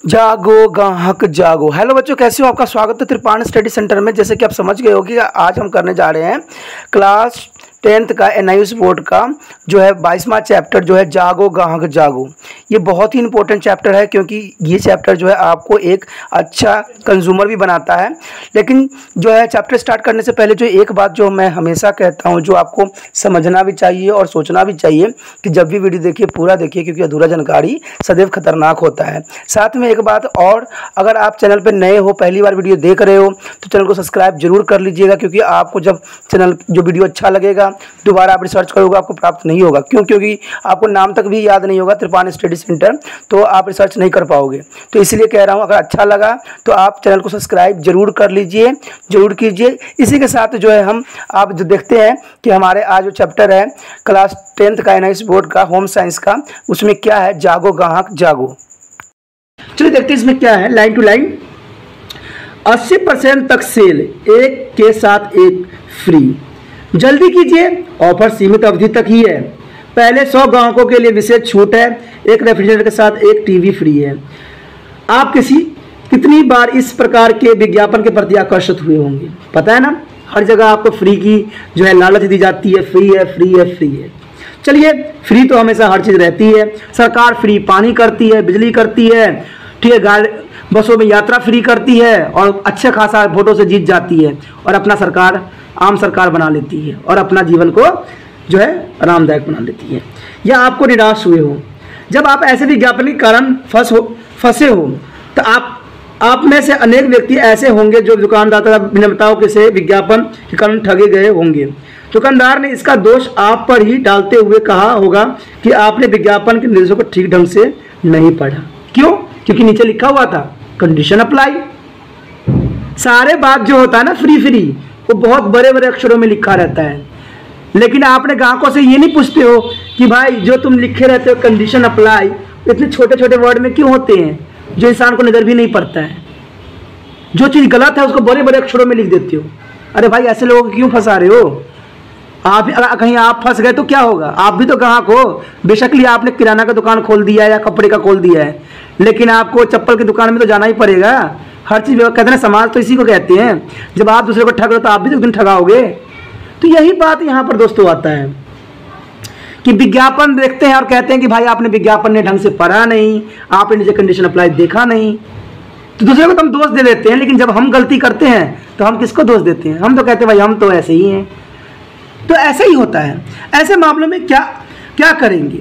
जागो ग्राहक जागो। हेलो बच्चों, कैसे हो? आपका स्वागत है त्रिपाण स्टडी सेंटर में। जैसे कि आप समझ गए हो कि आज हम करने जा रहे हैं क्लास 10th का NIOS बोर्ड का जो है 22वां चैप्टर जो है जागो ग्राहक जागो। ये बहुत ही इंपॉर्टेंट चैप्टर है क्योंकि ये चैप्टर जो है आपको एक अच्छा कंज्यूमर भी बनाता है। लेकिन जो है चैप्टर स्टार्ट करने से पहले जो एक बात जो मैं हमेशा कहता हूँ, जो आपको समझना भी चाहिए और सोचना भी चाहिए कि जब भी वीडियो देखिए पूरा देखिए, क्योंकि अधूरा जानकारी सदैव खतरनाक होता है। साथ में एक बात और, अगर आप चैनल पर नए हो, पहली बार वीडियो देख रहे हो तो चैनल को सब्सक्राइब जरूर कर लीजिएगा, क्योंकि आपको जब चैनल जो वीडियो अच्छा लगेगा दोबारा आप रिसर्च करोगे आपको प्राप्त नहीं होगा। क्योंकि आपको नाम तक भी याद नहीं होगा त्रिपाण स्टडी सेंटर, तो आप रिसर्च नहीं कर पाओगे। तो इसलिए कह रहा हूँ, अगर अच्छा लगा तो आप चैनल को सब्सक्राइब जरूर कर लीजिए, जरूर कीजिए। इसी के साथ जो है हम आप जो देखते हैं कि हमारे आज जो चैप्टर है क्लास 10th का NIOS बोर्ड का होम साइंस का, उसमें क्या है, जागो ग्राहक जागो। चलिए देखते हैं इसमें क्या है। लाइन टू लाइन 80% तक सेल, एक के साथ एक फ्री, जल्दी कीजिए, ऑफर सीमित अवधि तक ही है। पहले 100 ग्राहकों के लिए विशेष छूट है, एक रेफ्रिजरेटर के साथ एक टीवी फ्री है। आप कितनी बार इस प्रकार के विज्ञापन के प्रति आकर्षित हुए होंगे? पता है ना, हर जगह आपको फ्री की जो है लालच दी जाती है, फ्री है फ्री है फ्री है। चलिए, फ्री तो हमेशा हर चीज़ रहती है। सरकार फ्री पानी करती है, बिजली करती है, ठीक है, गाड़ी बसों में यात्रा फ्री करती है और अच्छा खासा वोटों से जीत जाती है और अपना सरकार आम सरकार बना लेती है और अपना जीवन को जो है आरामदायक बना लेती है। या आपको निराश हुए हो, जब आप ऐसे विज्ञापन के कारण फंसे हो, तो आप में से अनेक व्यक्ति ऐसे होंगे जो दुकानदार तथा विनिर्माताओं के से विज्ञापन के कारण ठगे गए होंगे। दुकानदार ने इसका दोष आप पर ही डालते हुए कहा होगा कि आपने विज्ञापन के निर्देशों को ठीक ढंग से नहीं पढ़ा। क्यों? क्योंकि नीचे लिखा हुआ था कंडीशन अप्लाई। सारे बात जो होता है ना फ्री वो बहुत बड़े बड़े अक्षरों में लिखा रहता है, लेकिन आपने ग्राहकों से ये नहीं पूछते हो कि भाई जो तुम लिखे रहते हो कंडीशन अप्लाई, इतने छोटे छोटे वर्ड में क्यों होते हैं जो इंसान को नजर भी नहीं पड़ता है। जो चीज़ गलत है उसको बड़े बड़े अक्षरों में लिख देते हो। अरे भाई, ऐसे लोगों को क्यों फंसा रहे हो? आप अगर कहीं आप फंस गए तो क्या होगा? आप भी तो ग्राहक हो। बेशक लिए आपने किराना का दुकान खोल दिया है या कपड़े का खोल दिया है, लेकिन आपको चप्पल की दुकान में तो जाना ही पड़ेगा। हर चीज़ कहते हैं ना, समाज तो इसी को कहते हैं। जब आप दूसरे को ठग रहे हो तो आप भी तो एक दिन ठगाओगे। तो यही बात यहाँ पर दोस्तों आता है कि विज्ञापन देखते हैं और कहते हैं कि भाई आपने विज्ञापन ने ढंग से पढ़ा नहीं, आपने नीचे कंडीशन अप्लाई देखा नहीं, तो दूसरे को तो हम दोष दे देते हैं। लेकिन जब हम गलती करते हैं तो हम किसको दोष देते हैं? हम तो कहते हैं भाई हम तो ऐसे ही हैं। तो ऐसा ही होता है। ऐसे मामलों में क्या करेंगे?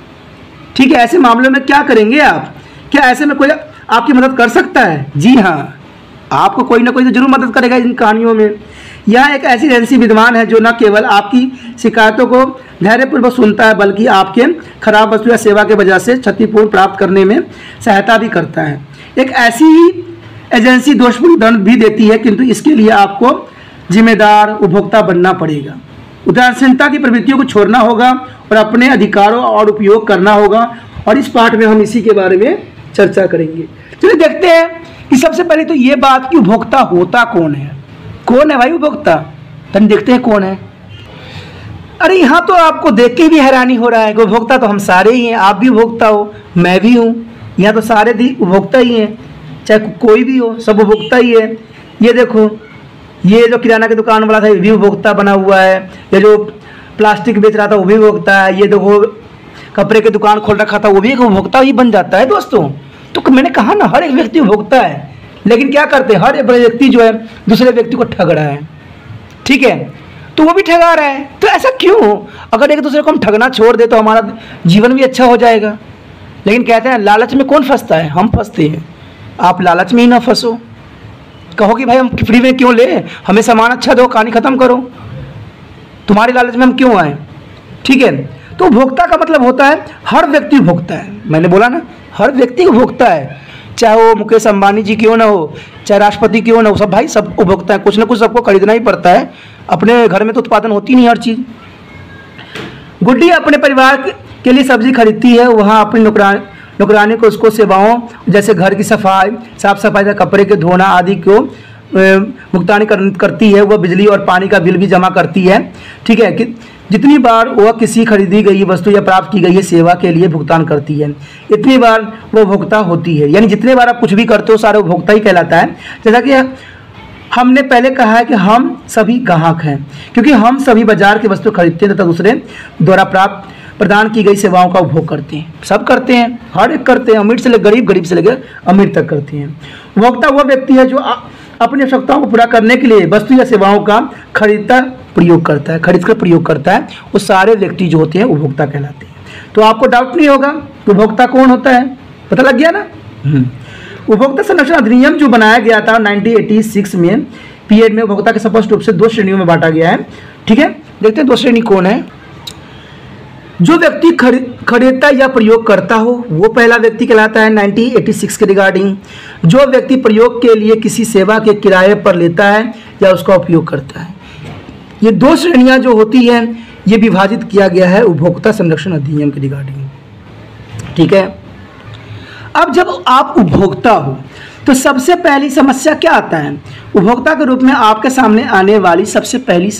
ठीक है, ऐसे मामलों में क्या करेंगे आप? क्या ऐसे में कोई आपकी मदद कर सकता है? जी हाँ, आपको कोई ना कोई तो जरूर मदद करेगा इन कहानियों में। यह एक ऐसी एजेंसी विद्यमान है जो न केवल आपकी शिकायतों को धैर्यपूर्वक सुनता है, बल्कि आपके खराब वस्तु या सेवा के वजह से क्षतिपूर्ण प्राप्त करने में सहायता भी करता है। एक ऐसी ही एजेंसी दोषपूर्ण दंड भी देती है, किंतु इसके लिए आपको जिम्मेदार उपभोक्ता बनना पड़ेगा। उदासीनता की प्रवृत्तियों को छोड़ना होगा और अपने अधिकारों और उपयोग करना होगा। और इस पाठ में हम इसी के बारे में चर्चा करेंगे। चलिए देखते हैं कि सबसे पहले तो ये बात कि उपभोक्ता होता कौन है? कौन है भाई उपभोक्ता? तो देखते हैं कौन है। अरे यहाँ तो आपको देख के भी हैरानी हो रहा है कि उपभोक्ता तो हम सारे ही हैं। आप भी उपभोक्ता हो, मैं भी हूँ, यहाँ तो सारे उपभोक्ता ही हैं, चाहे कोई भी हो, सब उपभोक्ता ही है। ये देखो, ये जो किराना की दुकान वाला था ये भी उपभोक्ता बना हुआ है, ये जो प्लास्टिक बेच रहा था वो भी उपभोक्ता है, ये देखो कपड़े की दुकान खोल रखा था वो भी एक उपभोक्ता ही बन जाता है दोस्तों। तो मैंने कहा ना, हर एक व्यक्ति उपभोक्ता है। लेकिन क्या करते हैं, हर एक व्यक्ति जो है दूसरे व्यक्ति को ठग रहा है, ठीक है, तो वो भी ठगा रहा है। तो ऐसा क्यों? अगर एक दूसरे को हम ठगना छोड़ दे तो हमारा जीवन भी अच्छा हो जाएगा। लेकिन कहते हैं लालच में कौन फंसता है? हम फंसते हैं। आप लालच में ही ना फंसो। कहो कि भाई हम फ्री में क्यों ले, हमें सामान अच्छा दो, कहानी खत्म करो, तुम्हारे लालच में हम क्यों आए? ठीक है, तो उपभोक्ता का मतलब होता है हर व्यक्ति उपभोक्ता है। मैंने बोला ना, हर व्यक्ति उपभोक्ता है, चाहे वो मुकेश अंबानी जी क्यों ना हो, चाहे राष्ट्रपति क्यों ना हो, सब भाई सब उपभोक्ता है। कुछ ना कुछ सबको खरीदना ही पड़ता है। अपने घर में तो उत्पादन होती नहीं हर चीज़। गुड्डी अपने परिवार के लिए सब्जी खरीदती है, वहाँ अपनी नौकरानी को उसको सेवाओं जैसे घर की सफाई, साफ सफाई का कपड़े के धोना आदि को भुगतान करती है। वह बिजली और पानी का बिल भी जमा करती है, ठीक है। जितनी बार वह किसी खरीदी गई वस्तु या प्राप्त की गई सेवा के लिए भुगतान करती है, इतनी बार वह उपभोक्ता होती है। यानी जितने बार आप कुछ भी करते हो सारे उपभोक्ता ही कहलाता है। जैसा कि हमने पहले कहा है कि हम सभी ग्राहक हैं, क्योंकि हम सभी बाजार की वस्तु खरीदते हैं तथा दूसरे द्वारा प्राप्त प्रदान की गई सेवाओं का उपभोग करते हैं। सब करते हैं, हर एक करते हैं, अमीर से लेकर गरीब, गरीब से लेकर अमीर तक करते हैं। उपभोक्ता वह व्यक्ति है जो अपनी आवश्यकताओं को पूरा करने के लिए वस्तु या सेवाओं का प्रयोग करता है, खरीद कर प्रयोग करता है। वो सारे व्यक्ति जो होते हैं उपभोक्ता कहलाते हैं। तो आपको डाउट नहीं होगा उपभोक्ता कौन होता है, पता लग गया ना। उपभोक्ता संरक्षण अधिनियम जो बनाया गया था 1986 में पीरियड में उपभोक्ता के स्पष्ट रूप से 2 श्रेणियों में बांटा गया है। ठीक है, देखते हैं 2 श्रेणी कौन है। जो व्यक्ति खरीदता या प्रयोग करता हो वो पहला व्यक्ति कहलाता है 1986 के रिगार्डिंग। जो व्यक्ति प्रयोग के लिए किसी सेवा के किराए पर लेता है या उसका उपयोग करता है। ये 2 श्रेणियां जो होती हैं ये विभाजित किया गया है उपभोक्ता संरक्षण अधिनियम के रिगार्डिंग। ठीक है, अब जब आप उपभोक्ता हो तो सबसे पहली समस्या क्या आता है? उपभोक्ता के रूप में आपके सामने आने वाली सबसे पहली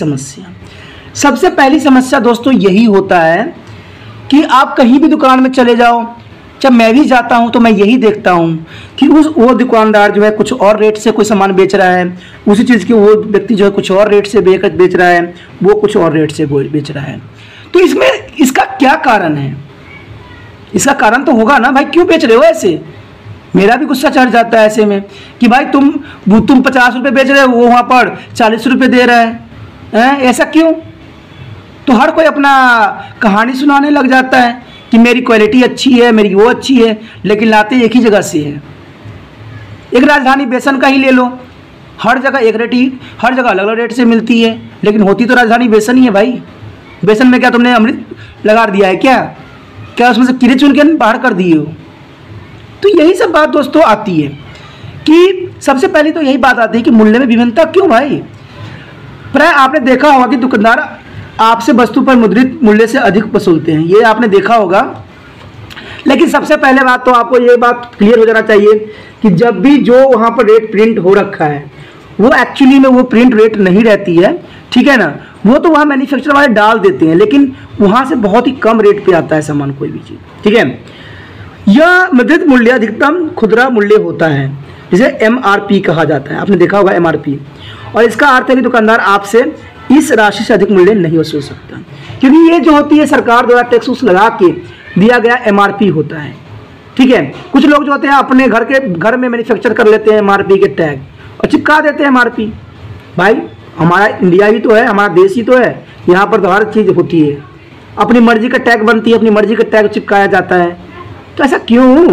समस्या दोस्तों यही होता है कि आप कहीं भी दुकान में चले जाओ, जब मैं भी जाता हूं तो मैं यही देखता हूं कि वो दुकानदार जो है कुछ और रेट से कोई सामान बेच रहा है, उसी चीज़ की वो व्यक्ति जो है कुछ और रेट से बेच रहा है, वो कुछ और रेट से बेच रहा है। तो इसका क्या कारण है? इसका कारण तो होगा ना भाई, क्यों बेच रहे हो ऐसे? मेरा भी गुस्सा चढ़ जाता है ऐसे में कि भाई तुम 50 रुपये बेच रहे हो, वो वहाँ पर 40 रुपये दे रहा है, ऐसा क्यों? तो हर कोई अपना कहानी सुनाने लग जाता है कि मेरी क्वालिटी अच्छी है, मेरी वो अच्छी है, लेकिन लाते एक ही जगह से है। एक राजधानी बेसन का ही ले लो, हर जगह एक रेट ही, हर जगह अलग अलग रेट से मिलती है, लेकिन होती तो राजधानी बेसन ही है भाई। बेसन में क्या तुमने अमृत लगा दिया है क्या उसमें से कीड़े चुन के बाहर कर दिए हो? तो यही सब बात दोस्तों आती है कि सबसे पहले तो यही बात आती है कि मूल्य में विभिन्नता क्यों भाई? प्राय आपने देखा होगा कि दुकानदार आपसे वस्तु पर मुद्रित मूल्य से अधिक वसूलते हैं, ये आपने देखा होगा। लेकिन सबसे पहले बात तो आपको ये बात क्लियर हो जाना चाहिए कि जब भी जो वहाँ पर रेट प्रिंट हो रखा है वो एक्चुअली में वो प्रिंट रेट नहीं रहती है। ठीक है ना, वो तो वहाँ मैन्युफैक्चरर वाले डाल देते हैं, लेकिन वहाँ से बहुत ही कम रेट पे आता है सामान, कोई भी चीज़। ठीक है, यह मुद्रित मूल्य अधिकतम खुदरा मूल्य होता है, जिसे MRP कहा जाता है। आपने देखा होगा MRP, और इसका अर्थ है कि दुकानदार आपसे इस राशि से अधिक मूल्य नहीं वसूल सकता, क्योंकि ये जो होती है सरकार द्वारा टैक्स लगा के दिया गया MRP होता है। ठीक है, कुछ लोग जो होते हैं अपने घर में मैन्युफैक्चर कर लेते हैं MRP के टैग और चिपका देते हैं MRP। भाई हमारा इंडिया ही तो है, हमारा देश ही तो है, यहाँ पर तो हर चीज़ होती है, अपनी मर्जी का टैग बनती है, अपनी मर्जी का टैग चिपकाया जाता है। तो ऐसा क्यों?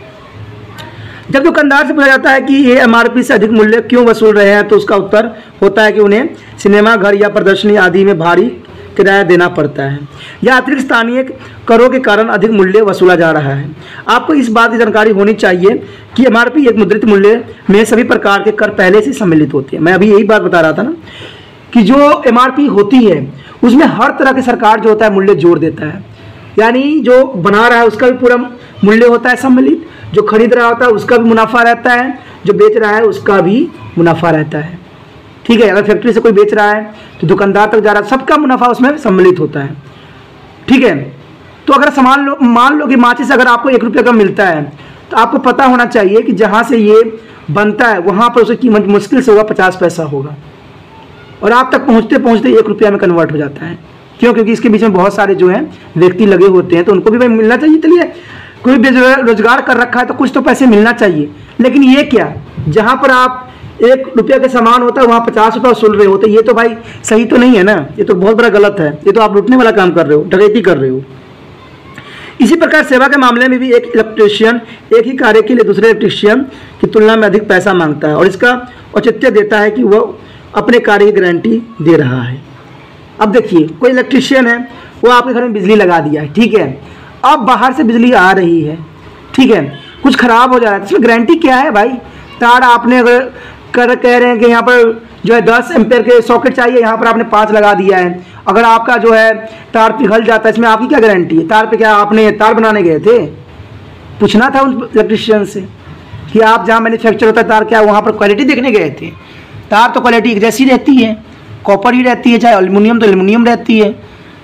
जब दुकानदार से पूछा जाता है कि ये MRP से अधिक मूल्य क्यों वसूल रहे हैं, तो उसका उत्तर होता है कि उन्हें सिनेमा घर या प्रदर्शनी आदि में भारी किराया देना पड़ता है या अतिरिक्त स्थानीय करों के कारण अधिक मूल्य वसूला जा रहा है। आपको इस बात की जानकारी होनी चाहिए कि MRP एक मुद्रित मूल्य में सभी प्रकार के कर पहले से सम्मिलित होते हैं। मैं अभी यही बात बता रहा था ना कि जो MRP होती है उसमें हर तरह के सरकार जो होता है मूल्य जोड़ देता है, यानी जो बना रहा है उसका भी पूरा मूल्य होता है सम्मिलित, जो खरीद रहा होता है उसका भी मुनाफा रहता है, जो बेच रहा है उसका भी मुनाफा रहता है। ठीक है, अगर फैक्ट्री से कोई बेच रहा है तो दुकानदार तक जा रहा है, सबका मुनाफा उसमें सम्मिलित होता है। ठीक है, तो अगर मान लो कि माचिस अगर आपको 1 रुपये का मिलता है तो आपको पता होना चाहिए कि जहाँ से ये बनता है वहाँ पर उसकी कीमत मुश्किल से होगा 50 पैसा होगा, और आप तक पहुँचते पहुँचते 1 रुपया में कन्वर्ट हो जाता है। क्यों? क्योंकि इसके बीच में बहुत सारे जो हैं व्यक्ति लगे होते हैं, तो उनको भी भाई मिलना चाहिए। चलिए कोई रोजगार कर रखा है तो कुछ तो पैसे मिलना चाहिए, लेकिन ये क्या, जहाँ पर आप 1 रुपया के सामान होता है वहाँ 50 रुपये वसूल रहे होते, ये तो भाई सही तो नहीं है ना, ये तो बहुत बड़ा गलत है, ये तो आप लूटने वाला काम कर रहे हो, डकैती कर रहे हो। इसी प्रकार सेवा के मामले में भी एक इलेक्ट्रीशियन एक ही कार्य के लिए दूसरे इलेक्ट्रीशियन की तुलना में अधिक पैसा मांगता है और इसका औचित्य देता है कि वह अपने कार्य की गारंटी दे रहा है। अब देखिए कोई इलेक्ट्रीशियन है, वो आपके घर में बिजली लगा दिया है, ठीक है, अब बाहर से बिजली आ रही है, ठीक है, कुछ खराब हो जा रहा है, इसमें गारंटी क्या है भाई? तार आपने अगर कह रहे हैं कि यहाँ पर जो है 10 एम्पेयर के सॉकेट चाहिए, यहाँ पर आपने 5 लगा दिया है, अगर आपका जो है तार पिघल जाता है, इसमें आपकी क्या गारंटी है? तार पे क्या आपने तार बनाने गए थे? पूछना था उन इलेक्ट्रीशियन से कि आप जहाँ मैन्युफैक्चर होता है तार, क्या वहाँ पर क्वालिटी देखने गए थे? तार तो क्वालिटी एक जैसी रहती है, कॉपर ही रहती है, चाहे एल्युमिनियम तो एल्युमिनियम रहती है,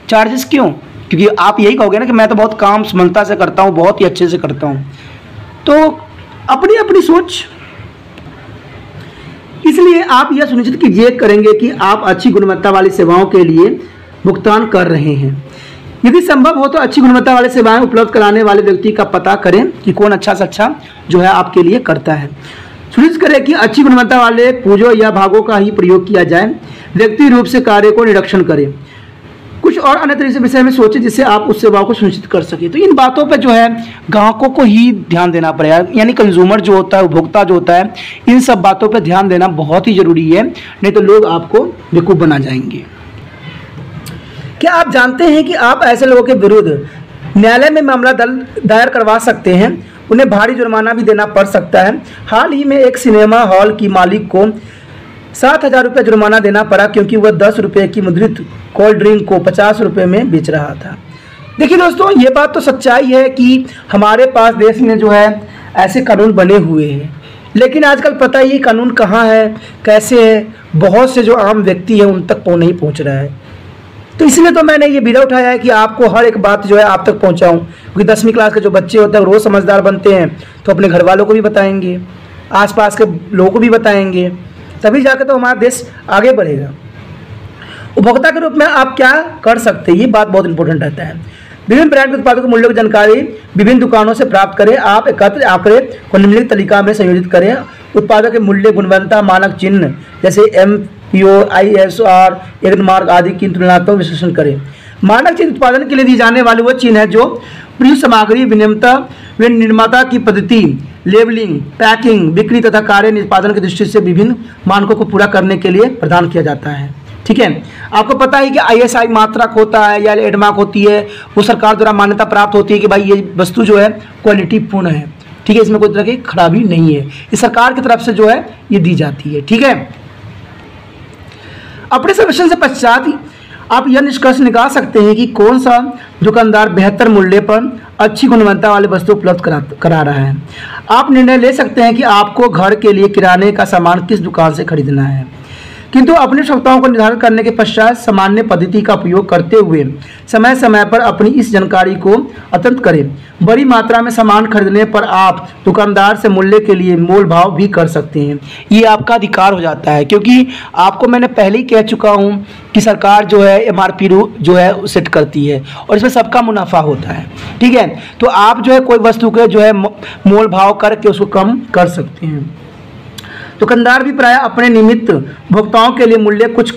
चार्जेस क्यों? क्योंकि आप यही कहोगे ना कि मैं तो बहुत काम समझता से करता हूँ, बहुत ही अच्छे से करता हूँ। तो अपनी अपनी सोच, इसलिए आप यह सुनिश्चित कीजिए करेंगे कि आप अच्छी गुणवत्ता वाली सेवाओं के लिए भुगतान कर रहे हैं। यदि संभव हो तो अच्छी गुणवत्ता वाली सेवाएं उपलब्ध कराने वाले व्यक्ति का पता करें कि कौन अच्छा से अच्छा जो है आपके लिए करता है। सुनिश्चित करें कि अच्छी गुणवत्ता वाले पूजों या भागों का ही प्रयोग किया जाए। व्यक्ति रूप से कार्य को निरीक्षण करें। कुछ और अन्य तरीके से विषय में सोचें जिससे आप उस सेवाओं को सुनिश्चित कर सकें। तो इन बातों पे जो है ग्राहकों को ही ध्यान देना पड़ेगा, यानी कंज्यूमर जो होता है, उपभोक्ता जो होता है, इन सब बातों पे ध्यान देना बहुत ही जरूरी है, नहीं तो लोग आपको बेवकूफ़ बना जाएंगे। क्या आप जानते हैं कि आप ऐसे लोगों के विरुद्ध न्यायालय में मामला दायर करवा सकते हैं? उन्हें भारी जुर्माना भी देना पड़ सकता है। हाल ही में एक सिनेमा हॉल की मालिक को 7,000 रुपये जुर्माना देना पड़ा क्योंकि वह 10 रुपये की मुद्रित कोल्ड ड्रिंक को 50 रुपये में बेच रहा था। देखिए दोस्तों, ये बात तो सच्चाई है कि हमारे पास देश में जो है ऐसे कानून बने हुए हैं, लेकिन आजकल पता ही कानून कहाँ है, कैसे है, बहुत से जो आम व्यक्ति हैं उन तक नहीं पहुँच रहा है। तो इसलिए तो मैंने ये बीड़ा उठाया है कि आपको हर एक बात जो है आप तक पहुँचाऊँ, क्योंकि 10वीं क्लास के जो बच्चे होते हैं रोज़ समझदार बनते हैं, तो अपने घर वालों को भी बताएंगे, आसपास के लोगों को भी बताएंगे, तभी जाकर तो हमारा देश आगे बढ़ेगा। उपभोक्ता के रूप में आप क्या कर सकते हैं, ये बात बहुत इंपॉर्टेंट रहता है। विभिन्न ब्रांड के उत्पादों के मूल्यों की जानकारी विभिन्न दुकानों से प्राप्त करें। आप एकत्र आंकड़े को निम्नलिखित तालिका में संयोजित करें। उत्पादों के मूल्य, गुणवत्ता मानक चिन्ह जैसे MPO, ISR, एग्नमार्क आदि की तुलनात्मक विश्लेषण करें। मानक चिन्ह उत्पादन के लिए दी जाने वाली वो चिन्ह है जो प्रयुक्त सामग्री, निर्माता की पद्धति, लेबलिंग, पैकिंग, बिक्री तथा कार्य निष्पादन की दृष्टि से विभिन्न मानकों को पूरा करने के लिए प्रदान किया जाता है। ठीक है, आपको पता है कि ISI मात्रक होता है या ट्रेडमार्क होती है, वो सरकार द्वारा मान्यता प्राप्त होती है कि भाई ये वस्तु जो है क्वालिटी पूर्ण है। ठीक है, इसमें कोई तरह की खराबी नहीं है, ये सरकार की तरफ से जो है ये दी जाती है। ठीक है, अपने सर्वेक्षण से पश्चात आप यह निष्कर्ष निकाल सकते हैं कि कौन सा दुकानदार बेहतर मूल्य पर अच्छी गुणवत्ता वाली वस्तु उपलब्ध करा रहा है। आप निर्णय ले सकते हैं कि आपको घर के लिए किराने का सामान किस दुकान से खरीदना है, किंतु अपनी आवश्यकताओं को निर्धारित करने के पश्चात सामान्य पद्धति का उपयोग करते हुए समय समय पर अपनी इस जानकारी को अद्यतन करें। बड़ी मात्रा में सामान खरीदने पर आप दुकानदार से मूल्य के लिए मोल भाव भी कर सकते हैं। ये आपका अधिकार हो जाता है, क्योंकि आपको मैंने पहले ही कह चुका हूँ कि सरकार जो है MRP जो है सेट करती है और इसमें सबका मुनाफा होता है। ठीक है, तो आप जो है कोई वस्तु के जो है मोल भाव करके उसको कम कर सकते हैं। दुकानदार भी प्रायः अपने निमित्त भुगताओं के लिए मूल्य कुछ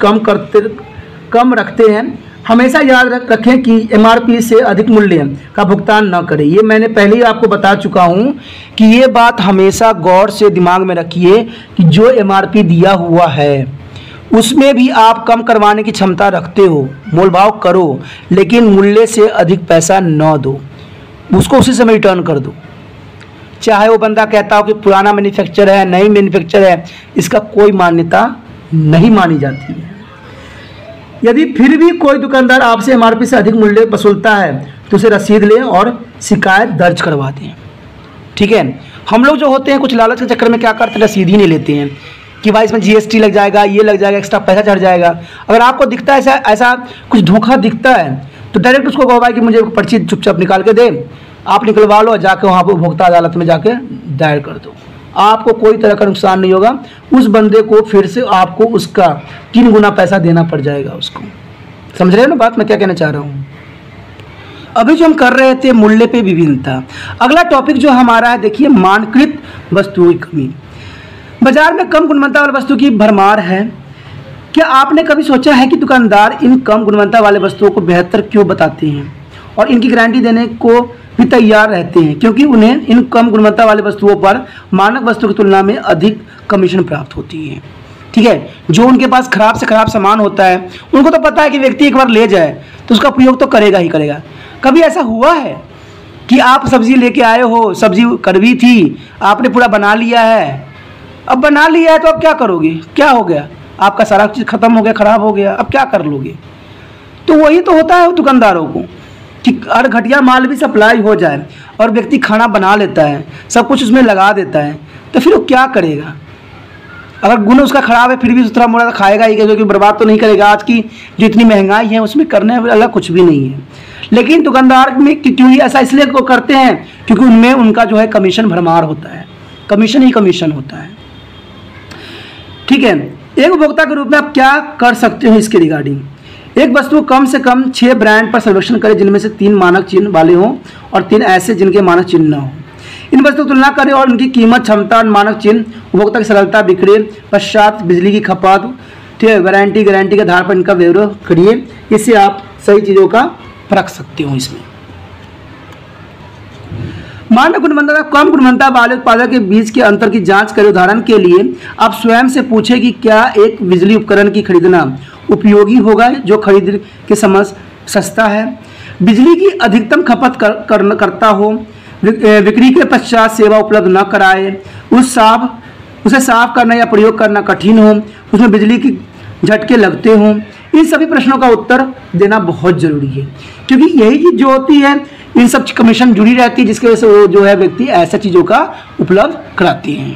कम रखते हैं। हमेशा याद रखें कि MRP से अधिक मूल्य का भुगतान न करें। ये मैंने पहले ही आपको बता चुका हूँ कि ये बात हमेशा गौर से दिमाग में रखिए कि जो MRP दिया हुआ है उसमें भी आप कम करवाने की क्षमता रखते हो, मोल भाव करो, लेकिन मूल्य से अधिक पैसा न दो, उसको उसी समय रिटर्न कर दो। चाहे वो बंदा कहता हो कि पुराना मैन्युफैक्चर है, नई मैन्युफैक्चर है, इसका कोई मान्यता नहीं मानी जाती है। यदि फिर भी कोई दुकानदार आपसे MRP से अधिक मूल्य वसूलता है तो उसे रसीद लें और शिकायत दर्ज करवा दें। ठीक है, हम लोग जो होते हैं कुछ लालच के चक्कर में क्या करते हैं, रसीद ही नहीं लेते हैं कि भाई इसमें GST लग जाएगा, ये लग जाएगा, एक्स्ट्रा पैसा चढ़ जाएगा। अगर आपको दिखता है ऐसा कुछ धोखा दिखता है तो डायरेक्ट उसको कहो भाई कि मुझे पर्ची चुपचाप निकाल के दे, आप निकलवा लो, जाके वहाँ पर उपभोक्ता अदालत में जाके दायर कर दो। आपको कोई तरह का नुकसान नहीं होगा। उस बंदे को फिर से आपको उसका 3 गुना पैसा देना पड़ जाएगा उसको। समझ रहे हो ना बात मैं क्या कहना चाह रहा हूँ। अभी जो हम कर रहे थे मूल्य पे विभिन्नता, अगला टॉपिक जो हमारा है देखिए मानकृत वस्तुओं की कमी। बाजार में कम गुणवत्ता वाली वस्तु की भरमार है। क्या आपने कभी सोचा है कि दुकानदार इन कम गुणवत्ता वाले वस्तुओं को बेहतर क्यों बताते हैं और इनकी गारंटी देने को भी तैयार रहते हैं, क्योंकि उन्हें इन कम गुणवत्ता वाले वस्तुओं पर मानक वस्तु की तुलना में अधिक कमीशन प्राप्त होती है। ठीक है, जो उनके पास खराब से खराब सामान होता है उनको तो पता है कि व्यक्ति एक बार ले जाए तो उसका प्रयोग तो करेगा ही करेगा। कभी ऐसा हुआ है कि आप सब्जी लेके आए हो, सब्जी कड़वी थी, आपने पूरा बना लिया है, अब बना लिया है तो अब क्या करोगे, क्या हो गया, आपका सारा चीज़ खत्म हो गया, खराब हो गया, अब क्या कर लोगे। तो वही तो होता है दुकानदारों को कि अगर घटिया माल भी सप्लाई हो जाए और व्यक्ति खाना बना लेता है, सब कुछ उसमें लगा देता है, तो फिर वो क्या करेगा। अगर गुण उसका खराब है फिर भी थोड़ा मोड़ा खाएगा ही, क्योंकि बर्बाद तो नहीं करेगा। आज की जो इतनी महंगाई है उसमें करने वाला कुछ भी नहीं है। लेकिन दुकानदार में क्यों ऐसा इसलिए करते हैं क्योंकि उनमें उनका जो है कमीशन भरमार होता है, कमीशन ही कमीशन होता है। ठीक है, एक उपभोक्ता के रूप में आप क्या कर सकते हो इसके रिगार्डिंग? एक वस्तु कम से कम 6 ब्रांड पर सर्वेक्षण करें जिनमें से 3 मानक चिन्ह वाले हों और 3 ऐसे जिनके मानक चिन्ह न हो। इन वस्तुओं की तुलना करें और उनकी कीमत, क्षमता, मानक चिन्ह, उपभोक्ता की सरलता, बिक्री पश्चात बिजली की खपत, ठीक है, गारंटी के आधार पर इनका ब्यौरा करिए। इससे आप सही चीज़ों का परख सकते हो। इसमें मानक गुणवत्ता, कम गुणवत्ता वाले उत्पादों के बीच के अंतर की जांच करें। उदाहरण के लिए आप स्वयं से पूछें कि क्या एक बिजली उपकरण की खरीदना उपयोगी होगा जो खरीद के समय सस्ता है, बिजली की अधिकतम खपत करता हो, बिक्री के पश्चात सेवा उपलब्ध न कराए, उसे साफ करना या प्रयोग करना कठिन हो, उसमें बिजली की झटके लगते हों। इन सभी प्रश्नों का उत्तर देना बहुत जरूरी है, क्योंकि यही चीज जो होती है इन सब कमीशन जुड़ी रहती है, जिसकी वजह से वो जो है व्यक्ति ऐसा चीज़ों का उपलब्ध कराती हैं।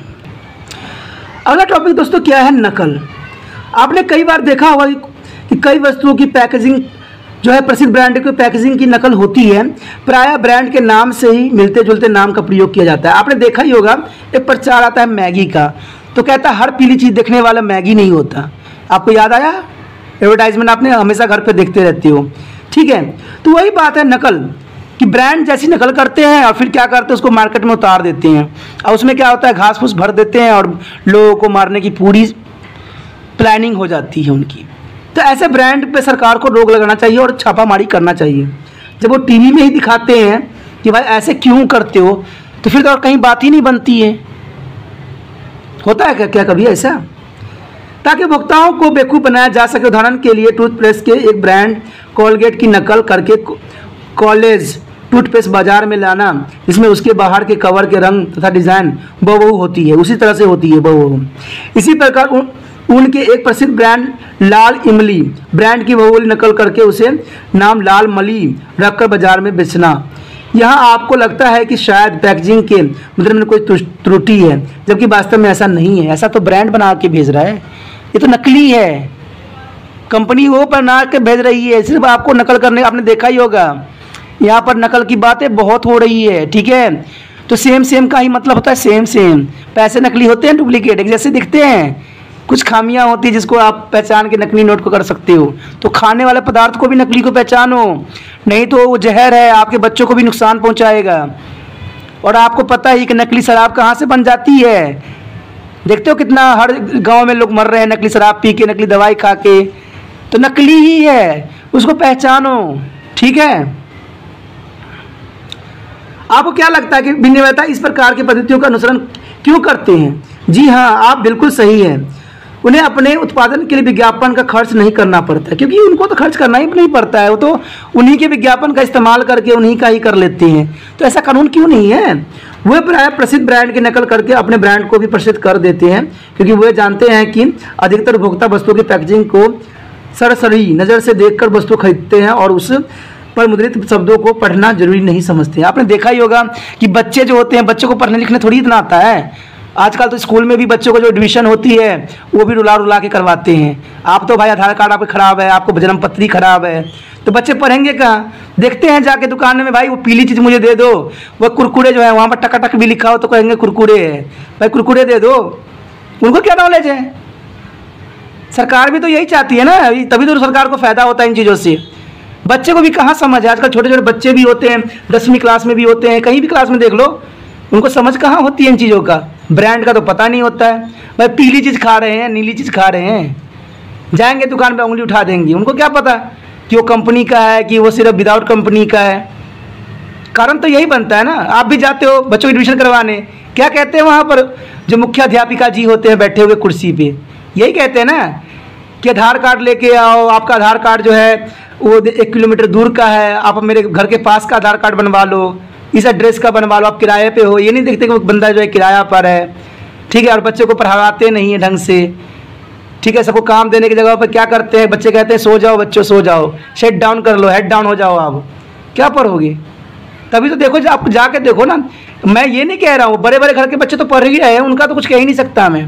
अगला टॉपिक दोस्तों क्या है? नकल। आपने कई बार देखा होगा कि कई वस्तुओं की पैकेजिंग जो है प्रसिद्ध ब्रांड की पैकेजिंग की नकल होती है। प्रायः ब्रांड के नाम से ही मिलते जुलते नाम का प्रयोग किया जाता है। आपने देखा ही होगा, एक प्रचार आता है मैगी का, तो कहता है हर पीली चीज़ देखने वाला मैगी नहीं होता। आपको याद आया? एडवर्टाइजमेंट आपने हमेशा घर पे देखते रहती हो। ठीक है, तो वही बात है नकल, कि ब्रांड जैसी नकल करते हैं और फिर क्या करते हैं, उसको मार्केट में उतार देते हैं और उसमें क्या होता है, घास फूस भर देते हैं और लोगों को मारने की पूरी प्लानिंग हो जाती है उनकी। तो ऐसे ब्रांड पे सरकार को रोक लगाना चाहिए और छापामारी करना चाहिए। जब वो टीवी में ही दिखाते हैं कि भाई ऐसे क्यों करते हो, तो फिर तो और कहीं बात ही नहीं बनती है। होता है क्या कभी ऐसा? ताकि उपभोक्ताओं को बेवकूफ़ बनाया जा सके। उदाहरण के लिए टूथपेस्ट के एक ब्रांड कोलगेट की नकल करके कॉलेज टूथपेस्ट बाजार में लाना, जिसमें उसके बाहर के कवर के रंग तथा डिज़ाइन बहु होती है, उसी तरह से होती है बहु। इसी प्रकार उनके एक प्रसिद्ध ब्रांड लाल इमली ब्रांड की बहु नकल करके उसे नाम लाल मली रखकर बाजार में बेचना। यहाँ आपको लगता है कि शायद पैकेजिंग के मतलब में कोई त्रुटि है, जबकि वास्तव में ऐसा नहीं है। ऐसा तो ब्रांड बना के भेज रहा है, ये तो नकली है। कंपनी वो बना के भेज रही है, सिर्फ आपको नकल करने। आपने देखा ही होगा यहाँ पर नकल की बातें बहुत हो रही है। ठीक है, तो सेम का ही मतलब होता है सेम। पैसे नकली होते हैं, डुप्लीकेट एक जैसे दिखते हैं। कुछ खामियां होती है जिसको आप पहचान के नकली नोट को कर सकते हो। तो खाने वाले पदार्थ को भी नकली को पहचानो, नहीं तो वो जहर है, आपके बच्चों को भी नुकसान पहुंचाएगा। और आपको पता ही कि नकली शराब कहाँ से बन जाती है। देखते हो कितना हर गांव में लोग मर रहे हैं नकली शराब पी के, नकली दवाई खा के। तो नकली ही है, उसको पहचानो। ठीक है, आपको क्या लगता है कि विनिर्माता इस प्रकार की पद्धतियों का अनुसरण क्यों करते हैं? जी हाँ, आप बिल्कुल सही है। उन्हें अपने उत्पादन के लिए विज्ञापन का खर्च नहीं करना पड़ता, क्योंकि उनको तो खर्च करना ही नहीं पड़ता है। वो तो उन्हीं के विज्ञापन का इस्तेमाल करके उन्हीं का ही कर लेते हैं। तो ऐसा कानून क्यों नहीं है? वे प्राय प्रसिद्ध ब्रांड की नकल करके अपने ब्रांड को भी प्रसिद्ध कर देते हैं, क्योंकि वे जानते हैं कि अधिकतर उपभोक्ता वस्तुओं की पैकेजिंग को सरसरी नज़र से देखकर वस्तु खरीदते हैं और उस पर मुद्रित शब्दों को पढ़ना जरूरी नहीं समझते। आपने देखा ही होगा कि बच्चे जो होते हैं, बच्चों को पढ़ने लिखने थोड़ी इतना आता है। आजकल तो स्कूल में भी बच्चों को जो एडमिशन होती है वो भी रुला के करवाते हैं। आप तो भाई आधार कार्ड आपका खराब है, आपको जन्म पत्री खराब है, तो बच्चे पढ़ेंगे कहाँ? देखते हैं जाके दुकान में, भाई वो पीली चीज़ मुझे दे दो। वो कुरकुरे जो है वहाँ पर टकाटक भी लिखा हो तो कहेंगे कुरकुरे है, भाई कुरकुरे दे दो। उनको क्या नॉलेज है? सरकार भी तो यही चाहती है ना, तभी तो सरकार को फायदा होता है इन चीज़ों से। बच्चे को भी कहाँ समझ है? आजकल छोटे छोटे बच्चे भी होते हैं, 10वीं क्लास में भी होते हैं, कहीं भी क्लास में देख लो, उनको समझ कहाँ होती है इन चीज़ों का। ब्रांड का तो पता नहीं होता है। भाई पीली चीज़ खा रहे हैं, नीली चीज़ खा रहे हैं, जाएंगे दुकान पे उंगली उठा देंगे। उनको क्या पता कि वो कंपनी का है कि वो सिर्फ विदाउट कंपनी का है। कारण तो यही बनता है ना। आप भी जाते हो बच्चों की एडमिशन करवाने, क्या कहते हैं वहाँ पर जो मुख्याध्यापिका जी होते हैं बैठे हुए कुर्सी पे, यही कहते हैं ना कि आधार कार्ड लेके आओ, आपका आधार कार्ड जो है वो 1 किलोमीटर दूर का है, आप मेरे घर के पास का आधार कार्ड बनवा लो, इस एड्रेस का बनवा लो, आप किराए पे हो। ये नहीं देखते कि वो बंदा जो है किराया पर है। ठीक है, और बच्चे को पढ़ाते नहीं है ढंग से। ठीक है, सबको काम देने की जगह पर क्या करते हैं, बच्चे कहते हैं सो जाओ बच्चों सो जाओ, शेट डाउन कर लो, हेड डाउन हो जाओ। आप क्या पढ़ोगे? तभी तो देखो, आप जाके देखो ना। मैं ये नहीं कह रहा हूँ, बड़े बड़े घर के बच्चे तो पढ़ ही रहे हैं, उनका तो कुछ कह ही नहीं सकता मैं।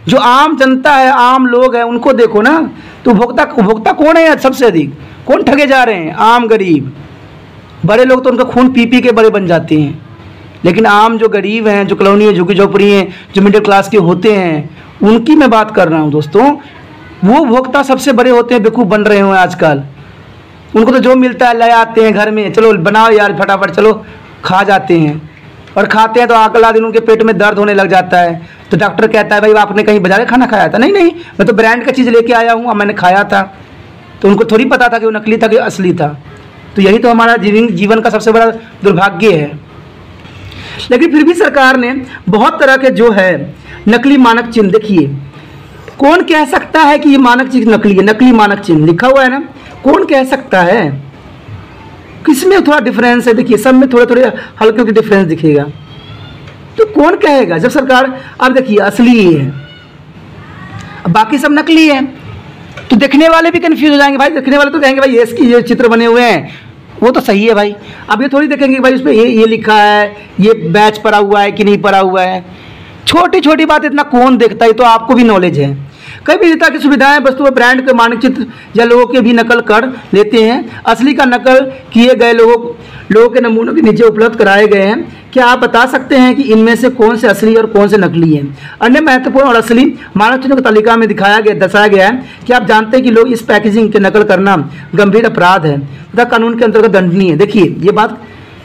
जो आम जनता है, आम लोग हैं, उनको देखो ना। तो उपभोक्ता कौन है सबसे अधिक? कौन ठगे जा रहे हैं? आम गरीब। बड़े लोग तो उनका खून पी पी के बड़े बन जाते हैं, लेकिन आम जो गरीब हैं, जो कॉलोनी है, झुग्गी झोपड़ी हैं, जो मिडिल क्लास के होते हैं, उनकी मैं बात कर रहा हूँ दोस्तों। वो उपभोक्ता सबसे बड़े होते हैं, बेवकूफ़ बन रहे हैं आजकल। उनको तो जो मिलता है ले आते हैं घर में, चलो बनाओ यार फटाफट, चलो खा जाते हैं। और खाते हैं तो अगला दिन उनके पेट में दर्द होने लग जाता है। तो डॉक्टर कहता है भाई आपने कहीं बाजार का खाना खाया था? नहीं नहीं, मैं तो ब्रांड का चीज़ लेके आया हूँ, मैंने खाया था। तो उनको थोड़ी पता था कि वो नकली था कि असली था। तो यही तो हमारा जीवन का सबसे बड़ा दुर्भाग्य है। लेकिन फिर भी सरकार ने बहुत तरह के जो है नकली मानक चिन्ह, देखिए कौन कह सकता है कि ये मानक चिन्ह नकली है? नकली मानक चिन्ह लिखा हुआ है ना, कौन कह सकता है? किसमें थोड़ा डिफरेंस है? देखिए सब में थोड़े थोड़े हल्के हल्के डिफरेंस दिखेगा। तो कौन कहेगा जब सरकार, अब देखिए असली ही है, अब बाकी सब नकली है, तो देखने वाले भी कंफ्यूज हो जाएंगे। भाई देखने वाले तो कहेंगे भाई ये चित्र बने हुए हैं वो तो सही है भाई। अब ये थोड़ी देखेंगे भाई उस पर ये लिखा है, ये बैच पड़ा हुआ है कि नहीं पड़ा हुआ है। छोटी छोटी बात इतना कौन देखता है? तो आपको भी नॉलेज है। कई विविधता की सुविधाएं वस्तुओं ब्रांड के मानचित्र या लोगों के भी नकल कर लेते हैं। असली का नकल किए गए लोगों के नमूनों के नीचे उपलब्ध कराए गए हैं। क्या आप बता सकते हैं कि इनमें से कौन से असली और कौन से नकली हैं? अन्य महत्वपूर्ण और असली मानक चिन्हों की तालिका में दर्शाया गया है। क्या आप जानते हैं कि लोग इस पैकेजिंग के नकल करना गंभीर अपराध है तथा कानून के अंतर्गत दंडनीय है? देखिए ये बात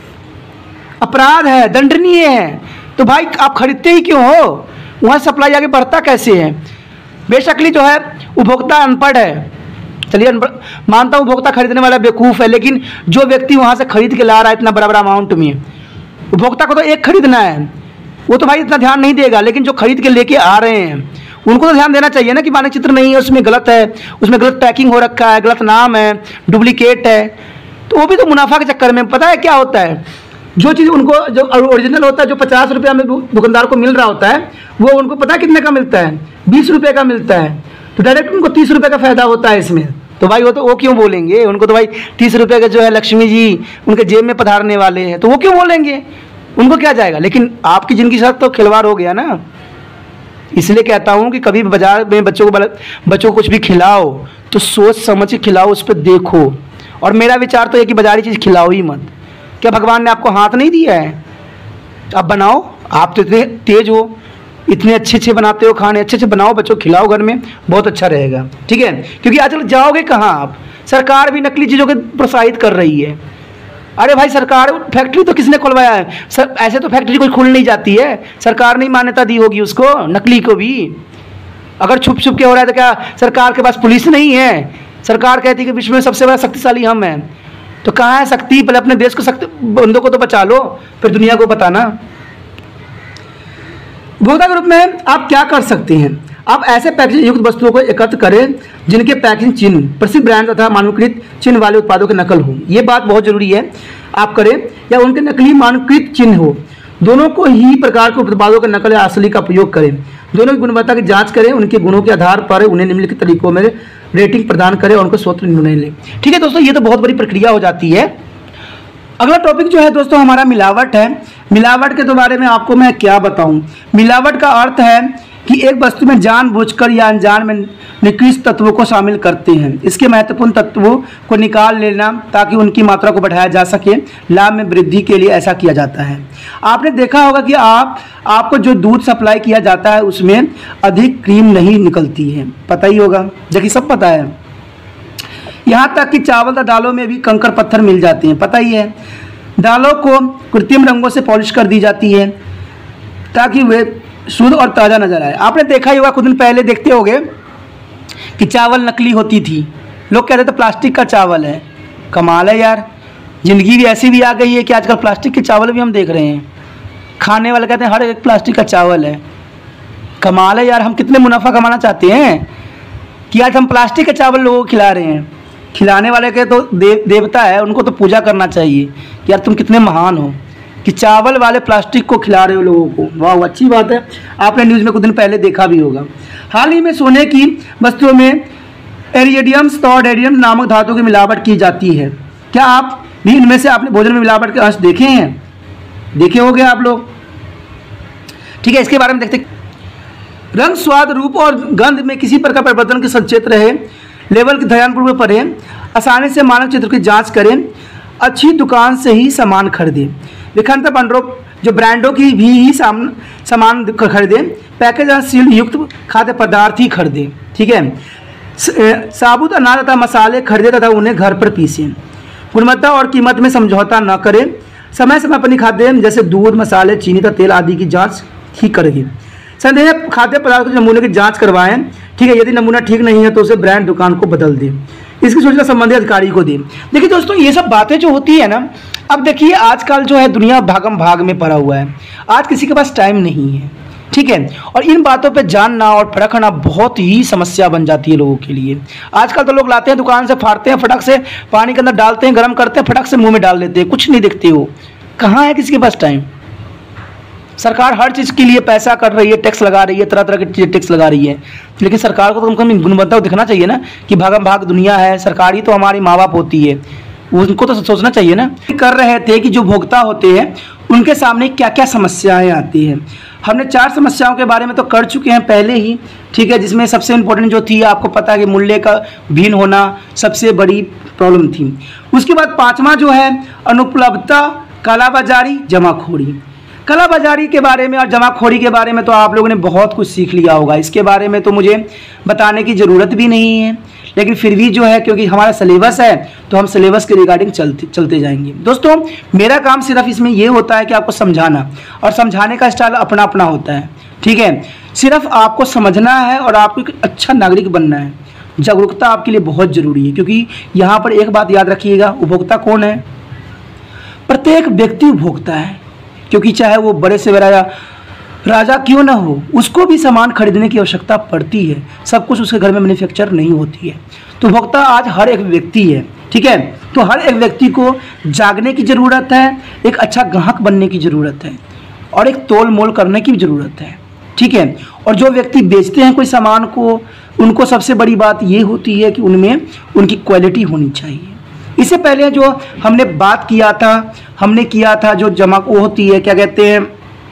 अपराध है, दंडनीय है। तो भाई आप खरीदते ही क्यों हो? वहाँ सप्लाई आगे बढ़ता कैसे है? बेशकली जो है उपभोक्ता अनपढ़ है, चलिए मानता हूँ उपभोक्ता खरीदने वाला बेवकूफ़ है, लेकिन जो व्यक्ति वहाँ से खरीद के ला रहा है इतना बड़ा बड़ा अमाउंट में, उपभोक्ता को तो एक खरीदना है, वो तो भाई इतना ध्यान नहीं देगा। लेकिन जो खरीद के लेके आ रहे हैं उनको तो ध्यान देना चाहिए ना कि मानक चित्र नहीं है, उसमें गलत है, उसमें गलत पैकिंग हो रखा है, गलत नाम है, डुप्लीकेट है। तो वो भी तो मुनाफा के चक्कर में, पता है क्या होता है, जो चीज़ उनको जो ओरिजिनल होता है, जो 50 रुपया में दुकानदार को मिल रहा होता है, वो उनको पता है कितने का मिलता है? 20 रुपये का मिलता है। तो डायरेक्ट उनको 30 रुपये का फायदा होता है इसमें। तो भाई वो क्यों बोलेंगे? उनको तो भाई 30 रुपये का जो है लक्ष्मी जी उनके जेब में पधारने वाले हैं, तो वो क्यों बोलेंगे? उनको क्या जाएगा? लेकिन आपकी जिंदगी के साथ तो खिलवाड़ हो गया ना। इसलिए कहता हूँ कि कभी बाजार में बच्चों को कुछ भी खिलाओ तो सोच समझ के खिलाओ, उस पर देखो। और मेरा विचार तो है कि बाजारी चीज़ खिलाओ ही मत। क्या भगवान ने आपको हाथ नहीं दिया है? आप बनाओ, आप तो इतने तेज हो, इतने अच्छे अच्छे बनाते हो खाने, अच्छे अच्छे बनाओ, बच्चों खिलाओ घर में, बहुत अच्छा रहेगा। ठीक है, क्योंकि आजकल जाओगे कहाँ आप? सरकार भी नकली चीज़ों को प्रोत्साहित कर रही है। अरे भाई सरकार, फैक्ट्री तो किसने खुलवाया है? सर ऐसे तो फैक्ट्री कोई खुल नहीं जाती है, सरकार ने मान्यता दी होगी उसको, नकली को भी। अगर छुप छुप के हो रहा है तो क्या सरकार के पास पुलिस नहीं है? सरकार कहती है कि विश्व में सबसे बड़ा शक्तिशाली हम हैं, तो कहाँ है शक्ति? पहले अपने देश को शक्ति बंदों को तो बचा लो, फिर दुनिया को बताना। उपभोक्ता के रूप में आप क्या कर सकते हैं? आप ऐसे पैकेजिंग युक्त वस्तुओं को एकत्र करें जिनके पैकेजिंग चिन्ह प्रसिद्ध ब्रांड तथा मानकीकृत चिन्ह वाले उत्पादों के नकल हो। ये बात बहुत जरूरी है आप करें, या उनके नकली मानकीकृत चिन्ह हो। दोनों को ही प्रकार के उत्पादों के नकल या असली का प्रयोग करें। दोनों की गुणवत्ता की जांच करें, उनके गुणों के आधार पर उन्हें निम्नलिखित तरीकों में रेटिंग प्रदान करें और उनको स्वतंत्र निर्णय लें। ठीक है दोस्तों, ये तो बहुत बड़ी प्रक्रिया हो जाती है। अगला टॉपिक जो है दोस्तों हमारा मिलावट है। मिलावट के बारे में आपको मैं क्या बताऊं? मिलावट का अर्थ है कि एक वस्तु में जानबूझकर या अनजान में निकृष्ट तत्वों को शामिल करते हैं। इसके महत्वपूर्ण तत्वों को निकाल लेना ताकि उनकी मात्रा को बढ़ाया जा सके। लाभ में वृद्धि के लिए ऐसा किया जाता है। आपने देखा होगा कि आपको जो दूध सप्लाई किया जाता है उसमें अधिक क्रीम नहीं निकलती है, पता ही होगा, जबकि सब पता है। यहाँ तक कि चावल या दालों में भी कंकड़ पत्थर मिल जाते हैं, पता ही है। दालों को कृत्रिम रंगों से पॉलिश कर दी जाती है ताकि वे शुद्ध और ताज़ा नजर आए। आपने देखा ही होगा, कुछ दिन पहले देखते होंगे कि चावल नकली होती थी, लोग कहते थे प्लास्टिक का चावल है। कमाल है यार, ज़िंदगी भी ऐसी भी आ गई है कि आजकल प्लास्टिक के चावल भी हम देख रहे हैं। खाने वाले कहते हैं हर एक प्लास्टिक का चावल है। कमाल है यार, हम कितने मुनाफा कमाना चाहते हैं कि आज हम प्लास्टिक के चावल लोगों को खिला रहे हैं। खिलाने वाले के तो देवता है, उनको तो पूजा करना चाहिए कि यार तुम कितने महान हो कि चावल वाले प्लास्टिक को खिला रहे हो लोगों को। वाह, अच्छी बात है। आपने न्यूज़ में कुछ दिन पहले देखा भी होगा। हाल ही में सोने की वस्तुओं में एरियडियम और रेडियम नामक धातु की मिलावट की जाती है। क्या आप भी इनमें से आपने भोजन में मिलावट के अंश देखे हैं? देखे होंगे आप लोग। ठीक है, इसके बारे में देखते। रंग, स्वाद, रूप और गंध में किसी प्रकार परिवर्तन के सचेत रहे, लेवल के ध्यानपूर्वक पढ़ें, आसानी से मानक चित्र की जांच करें, अच्छी दुकान से ही सामान खरीदें, विखंडता बंडरों जो ब्रांडों की भी ही सामान खरीदें, पैकेज और सील युक्त खाद्य पदार्थ ही खरीदें। ठीक है। साबुत अनाज तथा मसाले खरीदें तथा उन्हें घर पर पीसें। गुणवत्ता और कीमत में समझौता न करें। समय समय पर खाद्य जैसे दूध, मसाले, चीनी तथा तेल आदि की जाँच ही करें। संदेह खाद्य पदार्थ के नमूने की जांच करवाएं। ठीक है। यदि नमूना ठीक नहीं है तो उसे ब्रांड दुकान को बदल दें। इसकी सूचना संबंधित अधिकारी को दें। देखिए दोस्तों, ये सब बातें जो होती है ना, अब देखिए आजकल जो है दुनिया भागम भाग में पड़ा हुआ है। आज किसी के पास टाइम नहीं है। ठीक है। और इन बातों पे जानना और परखना बहुत ही समस्या बन जाती है लोगों के लिए। आजकल तो लोग लाते हैं दुकान से, फाड़ते हैं, फटक से पानी के अंदर डालते हैं, गर्म करते हैं, फटक से मुँह में डाल देते हैं, कुछ नहीं देखते हो। कहाँ है किसी के पास टाइम। सरकार हर चीज़ के लिए पैसा कर रही है, टैक्स लगा रही है, तरह तरह के टैक्स लगा रही है, लेकिन सरकार को तो कम से कम गुणवत्ता दिखना चाहिए ना कि भागम भाग दुनिया है। सरकार ही तो हमारी माँ बाप होती है, उनको तो सोचना चाहिए ना। कर रहे थे कि जो भोक्ता होते हैं उनके सामने क्या क्या समस्याएं आती हैं। हमने 4 समस्याओं के बारे में तो कर चुके हैं पहले ही। ठीक है। जिसमें सबसे इम्पोर्टेंट जो थी, आपको पता है कि मूल्य का भिन्न होना सबसे बड़ी प्रॉब्लम थी। उसके बाद 5वां जो है अनुपलब्धता, कालाबाजारी, जमाखोरी। कालाबाजारी के बारे में और जमाखोरी के बारे में तो आप लोगों ने बहुत कुछ सीख लिया होगा। इसके बारे में तो मुझे बताने की ज़रूरत भी नहीं है, लेकिन फिर भी जो है क्योंकि हमारा सिलेबस है तो हम सिलेबस के रिगार्डिंग चलते जाएंगे। दोस्तों, मेरा काम सिर्फ इसमें ये होता है कि आपको समझाना, और समझाने का स्टाइल अपना अपना होता है। ठीक है। सिर्फ आपको समझना है और आपको एक अच्छा नागरिक बनना है। जागरूकता आपके लिए बहुत ज़रूरी है, क्योंकि यहाँ पर एक बात याद रखिएगा, उपभोक्ता कौन है? प्रत्येक व्यक्ति उपभोक्ता है, क्योंकि चाहे वो बड़े से बड़ा राजा क्यों ना हो, उसको भी सामान खरीदने की आवश्यकता पड़ती है। सब कुछ उसके घर में मैन्युफैक्चर नहीं होती है। तो उपभोक्ता आज हर एक व्यक्ति है। ठीक है। तो हर एक व्यक्ति को जागने की ज़रूरत है, एक अच्छा ग्राहक बनने की ज़रूरत है, और एक तोल मोल करने की भी ज़रूरत है। ठीक है। और जो व्यक्ति बेचते हैं कोई सामान को, उनको सबसे बड़ी बात ये होती है कि उनमें उनकी क्वालिटी होनी चाहिए। इससे पहले जो हमने बात किया था जो जमा वो होती है, क्या कहते हैं,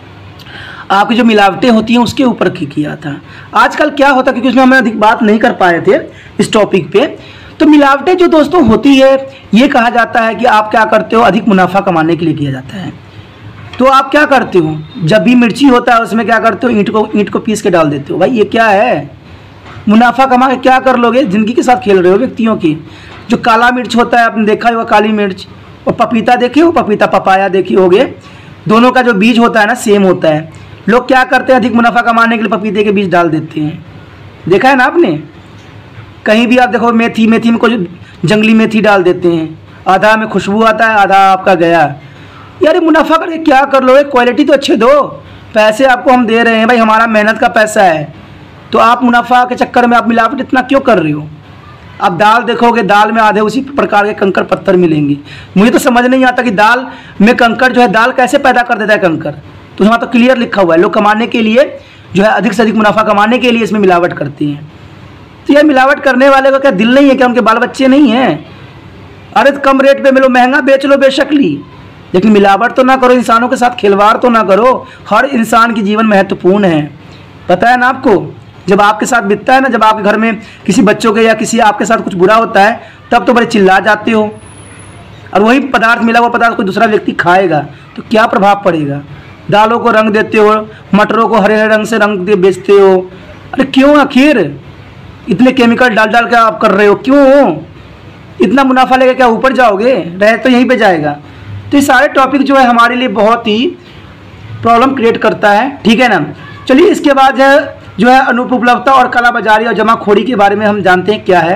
आपकी जो मिलावटें होती हैं उसके ऊपर किया था। आजकल क्या होता है, क्योंकि उसमें हम अधिक बात नहीं कर पाए थे इस टॉपिक पे, तो मिलावटें जो दोस्तों होती है, ये कहा जाता है कि आप क्या करते हो, अधिक मुनाफा कमाने के लिए किया जाता है। तो आप क्या करते हो, जब भी मिर्ची होता है उसमें क्या करते हो, ईंट को पीस के डाल देते हो। भाई ये क्या है, मुनाफा कमा के क्या कर लोगे, ज़िंदगी के साथ खेल रहे हो व्यक्तियों की। जो काला मिर्च होता है, आपने देखा होगा काली मिर्च, और पपीता देखे हो, पपीता पपाया देखे होगे, दोनों का जो बीज होता है ना सेम होता है। लोग क्या करते हैं, अधिक मुनाफा कमाने के लिए पपीते के बीज डाल देते हैं। देखा है ना आपने, कहीं भी आप देखो मेथी में कुछ जंगली मेथी डाल देते हैं, आधा में खुशबू आता है, आधा आपका गया। यार मुनाफा करके क्या कर लो, क्वालिटी तो अच्छे दो, पैसे आपको हम दे रहे हैं भाई, हमारा मेहनत का पैसा है, तो आप मुनाफा के चक्कर में आप मिलावट इतना क्यों कर रहे हो। आप दाल देखोगे, दाल में आधे उसी प्रकार के कंकड़ पत्थर मिलेंगे। मुझे तो समझ नहीं आता कि दाल में कंकड़ जो है, दाल कैसे पैदा कर देता है कंकड़। तो वहाँ तो क्लियर लिखा हुआ है, लोग कमाने के लिए जो है, अधिक से अधिक मुनाफा कमाने के लिए इसमें मिलावट करते हैं। तो यह मिलावट करने वाले का क्या दिल नहीं है, क्या उनके बाल बच्चे नहीं हैं? अरे तो कम रेट पे मिलो, महंगा बेच लो बेशकली, लेकिन मिलावट तो ना करो, इंसानों के साथ खिलवाड़ तो ना करो। हर इंसान की जीवन महत्वपूर्ण है, पता है ना आपको। जब आपके साथ बीतता है ना, जब आपके घर में किसी बच्चों के या किसी आपके साथ कुछ बुरा होता है, तब तो बड़े चिल्ला जाते हो, और वही पदार्थ, मिला हुआ पदार्थ कोई दूसरा व्यक्ति खाएगा तो क्या प्रभाव पड़ेगा। दालों को रंग देते हो, मटरों को हरे रंग से रंग दे बेचते हो। अरे क्यों, आखिर इतने केमिकल डाल डाल के आप कर रहे हो, क्यों? इतना मुनाफा लेके क्या ऊपर जाओगे, रह तो यहीं पे जाएगा। तो ये सारे टॉपिक जो है हमारे लिए बहुत ही प्रॉब्लम क्रिएट करता है। ठीक है ना। चलिए इसके बाद जो है अनुपलब्धता और कालाबाजारी और जमाखोरी के बारे में हम जानते हैं क्या है।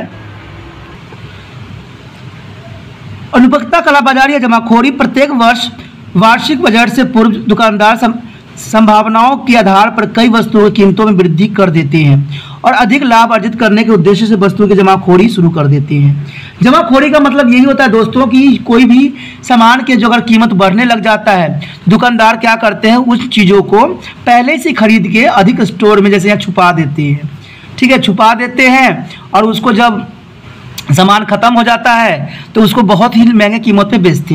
अनुपलब्धता, कालाबाजारी या जमाखोरी प्रत्येक वर्ष वार्षिक बजट से पूर्व दुकानदार संभावनाओं के आधार पर कई वस्तुओं की कीमतों में वृद्धि कर देते हैं और अधिक लाभ अर्जित करने के उद्देश्य से वस्तुओं की जमाखोरी शुरू कर देते हैं। जमाखोरी का मतलब यही होता है दोस्तों कि कोई भी सामान के जो अगर कीमत बढ़ने लग जाता है, दुकानदार क्या करते हैं, उस चीज़ों को पहले से खरीद के अधिक स्टोर में जैसे यहाँ छुपा देते हैं। ठीक है, छुपा देते हैं, और उसको जब सामान ख़त्म हो जाता है तो उसको बहुत ही महंगे कीमत पे बेचते हैं।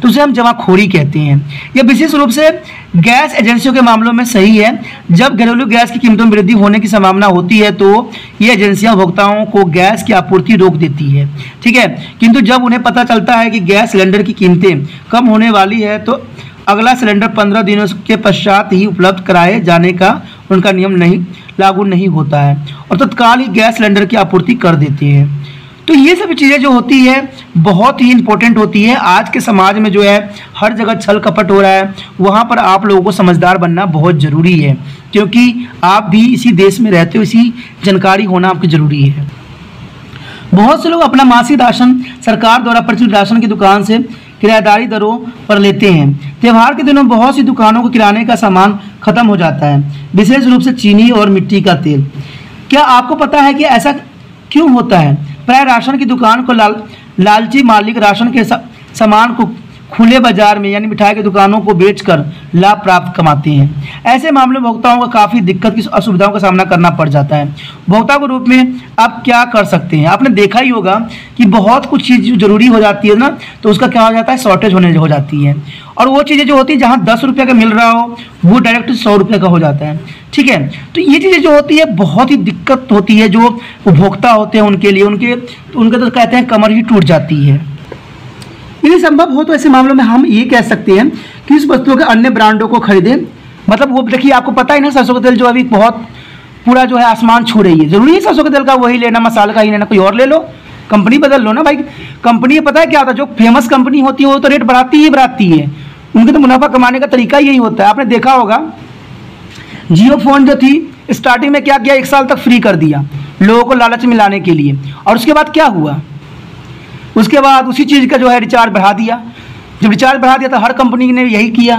तो उसे हम जमाखोरी कहते हैं। यह विशेष रूप से गैस एजेंसियों के मामलों में सही है। जब घरेलू गैस की कीमतों में वृद्धि होने की संभावना होती है तो ये एजेंसियां उपभोक्ताओं को गैस की आपूर्ति रोक देती है, ठीक है। किंतु जब उन्हें पता चलता है कि गैस सिलेंडर की कीमतें कम होने वाली है तो अगला सिलेंडर 15 दिनों के पश्चात ही उपलब्ध कराए जाने का उनका नियम लागू नहीं होता है और तत्काल ही गैस सिलेंडर की आपूर्ति कर देते हैं। तो ये सब चीज़ें जो होती है बहुत ही इंपॉर्टेंट होती है। आज के समाज में जो है हर जगह छल कपट हो रहा है, वहाँ पर आप लोगों को समझदार बनना बहुत ज़रूरी है, क्योंकि आप भी इसी देश में रहते हो, इसी जानकारी होना आपकी ज़रूरी है। बहुत से लोग अपना मासिक राशन सरकार द्वारा प्रचलित राशन की दुकान से किराएदारी दरों पर लेते हैं। त्यौहार के दिनों बहुत सी दुकानों को किराने का सामान खत्म हो जाता है, विशेष रूप से चीनी और मिट्टी का तेल। क्या आपको पता है कि ऐसा क्यों होता है? प्राय राशन की दुकान को लालची मालिक राशन के सामान को खुले बाजार में यानी मिठाई की दुकानों को बेचकर लाभ प्राप्त कमाते हैं। ऐसे मामले में उपभोक्ताओं को काफ़ी दिक्कत की असुविधाओं का सामना करना पड़ जाता है। उपभोक्ता के रूप में आप क्या कर सकते हैं? आपने देखा ही होगा कि बहुत कुछ चीज़ जरूरी हो जाती है ना, तो उसका क्या हो जाता है, शॉर्टेज होने हो जाती है। और वो चीज़ें जो होती है जहाँ 10 रुपये का मिल रहा हो वो डायरेक्ट 100 रुपये का हो जाता है, ठीक है। तो ये चीज़ें जो होती है बहुत ही दिक्कत होती है जो उपभोक्ता होते हैं उनके लिए, उनके तो कहते हैं कमर ही टूट जाती है। यदि संभव हो तो ऐसे मामलों में हम ये कह सकते हैं कि इस वस्तुओं के अन्य ब्रांडों को खरीदें। मतलब वो देखिए, आपको पता ही ना सरसों का तेल जो अभी बहुत पूरा जो है आसमान छू रही है, जरूरी है सरसों के तेल का वही लेना, मसाला का ही लेना, कोई और ले लो, कंपनी बदल लो ना भाई। कंपनी पता है क्या होता है, जो फेमस कंपनी होती है वो तो रेट बढ़ाती है, उनके तो मुनाफा कमाने का तरीका यही होता है। आपने देखा होगा जियो फोन जो थी स्टार्टिंग में क्या किया, 1 साल तक फ्री कर दिया लोगों को लालच में लाने के लिए, और उसके बाद क्या हुआ, उसके बाद उसी चीज़ का जो है रिचार्ज बढ़ा दिया। जब रिचार्ज बढ़ा दिया तो हर कंपनी ने यही किया,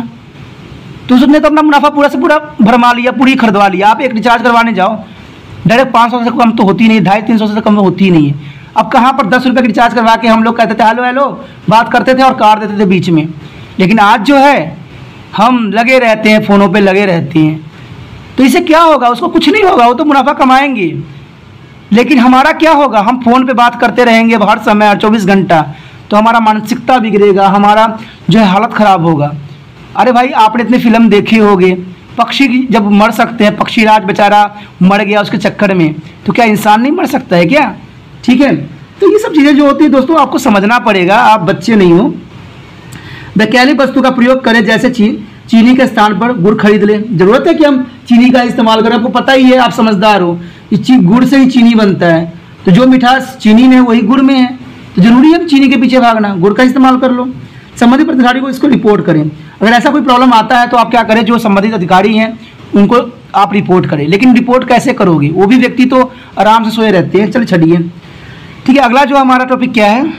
तो उसने तो अपना मुनाफा पूरा से पूरा भरमा लिया, पूरी खरीदवा लिया। आप एक रिचार्ज करवाने जाओ डायरेक्ट 500 से कम तो होती नहीं, 250-300 से कम होती ही नहीं है। अब कहाँ पर 10 रुपये की रिचार्ज करवा के हम लोग कहते थे हेलो हेलो बात करते थे और काट देते थे बीच में। लेकिन आज जो है हम लगे रहते हैं, फ़ोनों पर लगे रहते हैं, तो इससे क्या होगा, उसको कुछ नहीं होगा, वो तो मुनाफा कमाएंगे। लेकिन हमारा क्या होगा, हम फ़ोन पे बात करते रहेंगे हर समय 24 घंटा, तो हमारा मानसिकता बिगड़ेगा, हमारा जो है हालत ख़राब होगा। अरे भाई आपने इतने फिल्म देखे होंगे, पक्षी जब मर सकते हैं, पक्षी राज बेचारा मर गया उसके चक्कर में, तो क्या इंसान नहीं मर सकता है क्या? ठीक है, तो ये सब चीज़ें जो होती है दोस्तों आपको समझना पड़ेगा, आप बच्चे नहीं हो। वैज्ञानिक वस्तु का प्रयोग करें, जैसे चीनी के स्थान पर गुड़ खरीद लें। जरूरत है कि हम चीनी का इस्तेमाल करें, आपको पता ही है, आप समझदार हो, गुड़ से ही चीनी बनता है, तो जो मिठास चीनी में वही गुड़ में है, तो जरूरी है चीनी के पीछे भागना, गुड़ का इस्तेमाल कर लो। संबंधित अधिकारी को इसको रिपोर्ट करें। अगर ऐसा कोई प्रॉब्लम आता है तो आप क्या करें, जो संबंधित अधिकारी हैं उनको आप रिपोर्ट करें। लेकिन रिपोर्ट कैसे करोगे, वो भी व्यक्ति तो आराम से सोए रहते हैं। चलिए छड़िए, ठीक है। अगला जो हमारा टॉपिक क्या है,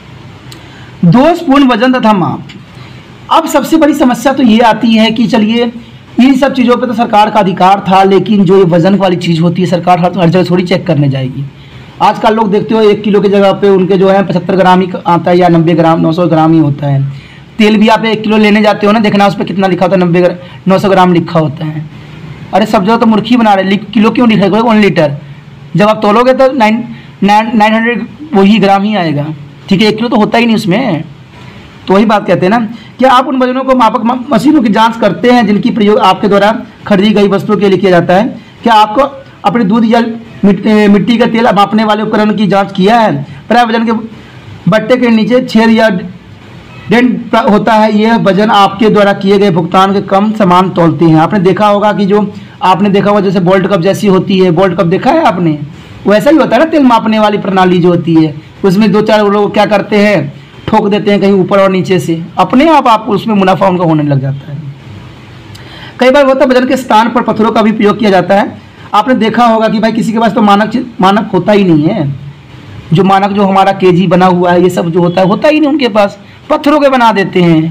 दोषपूर्ण वजन तथा माप। अब सबसे बड़ी समस्या तो ये आती है कि चलिए इन सब चीज़ों पे तो सरकार का अधिकार था, लेकिन जो ये वजन वाली चीज़ होती है सरकार हर जगह थोड़ी चेक करने जाएगी। आजकल लोग देखते हो 1 किलो की जगह पे उनके जो है 75 ग्राम ही आता है, या 90 ग्राम 900 ग्राम ही होता है। तेल भी आप 1 किलो लेने जाते हो ना, देखना उस पर कितना लिखा होता है, 900 ग्राम लिखा होता है। अरे सब जगह तो मूर्खी बना रहे, किलो क्यों लिखा है, 1 लीटर। जब आप तोलोगे तो 900 वही ग्राम ही आएगा, ठीक है, 1 किलो तो होता ही नहीं उसमें। तो वही बात कहते हैं ना, क्या आप उन वजनों को मापक मशीनों की जांच करते हैं जिनकी प्रयोग आपके द्वारा खरीदी गई वस्तुओं के लिए किया जाता है? क्या आपको अपने दूध या मिट्टी का तेल मापने वाले उपकरण की जांच किया है? प्राय वजन के बट्टे के नीचे छेद या डेंट होता है, यह वजन आपके द्वारा किए गए भुगतान के कम सामान तौलते हैं। आपने देखा होगा कि जो आपने देखा होगा जैसे बोल्ट कप जैसी होती है, बोल्ट कप देखा है आपने, वैसा ही होता है ना तेल मापने वाली प्रणाली जो होती है, उसमें 2-4 लोग क्या करते हैं, ठोक देते हैं कहीं ऊपर और नीचे से, अपने आप उसमें मुनाफा उनका होने लग जाता है। कई बार होता है वजन के स्थान पर पत्थरों का भी प्रयोग किया जाता है। आपने देखा होगा कि भाई किसी के पास तो मानक होता ही नहीं है, जो मानक जो हमारा केजी बना हुआ है ये सब जो होता ही नहीं उनके पास, पत्थरों के बना देते हैं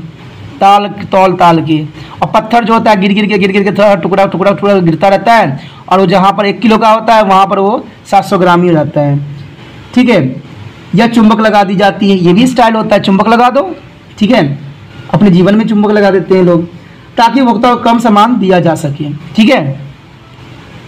तौल के, और पत्थर जो होता है गिर गिर के थोड़ा टुकड़ा गिरता रहता है, और वो जहाँ पर 1 किलो का होता है वहाँ पर वो 700 ग्राम ही रहता है, ठीक है। या चुंबक लगा दी जाती है, ये भी स्टाइल होता है, चुंबक लगा दो, ठीक है, अपने जीवन में चुंबक लगा देते हैं लोग ताकि उपभोक्ता को कम सामान दिया जा सके, ठीक है।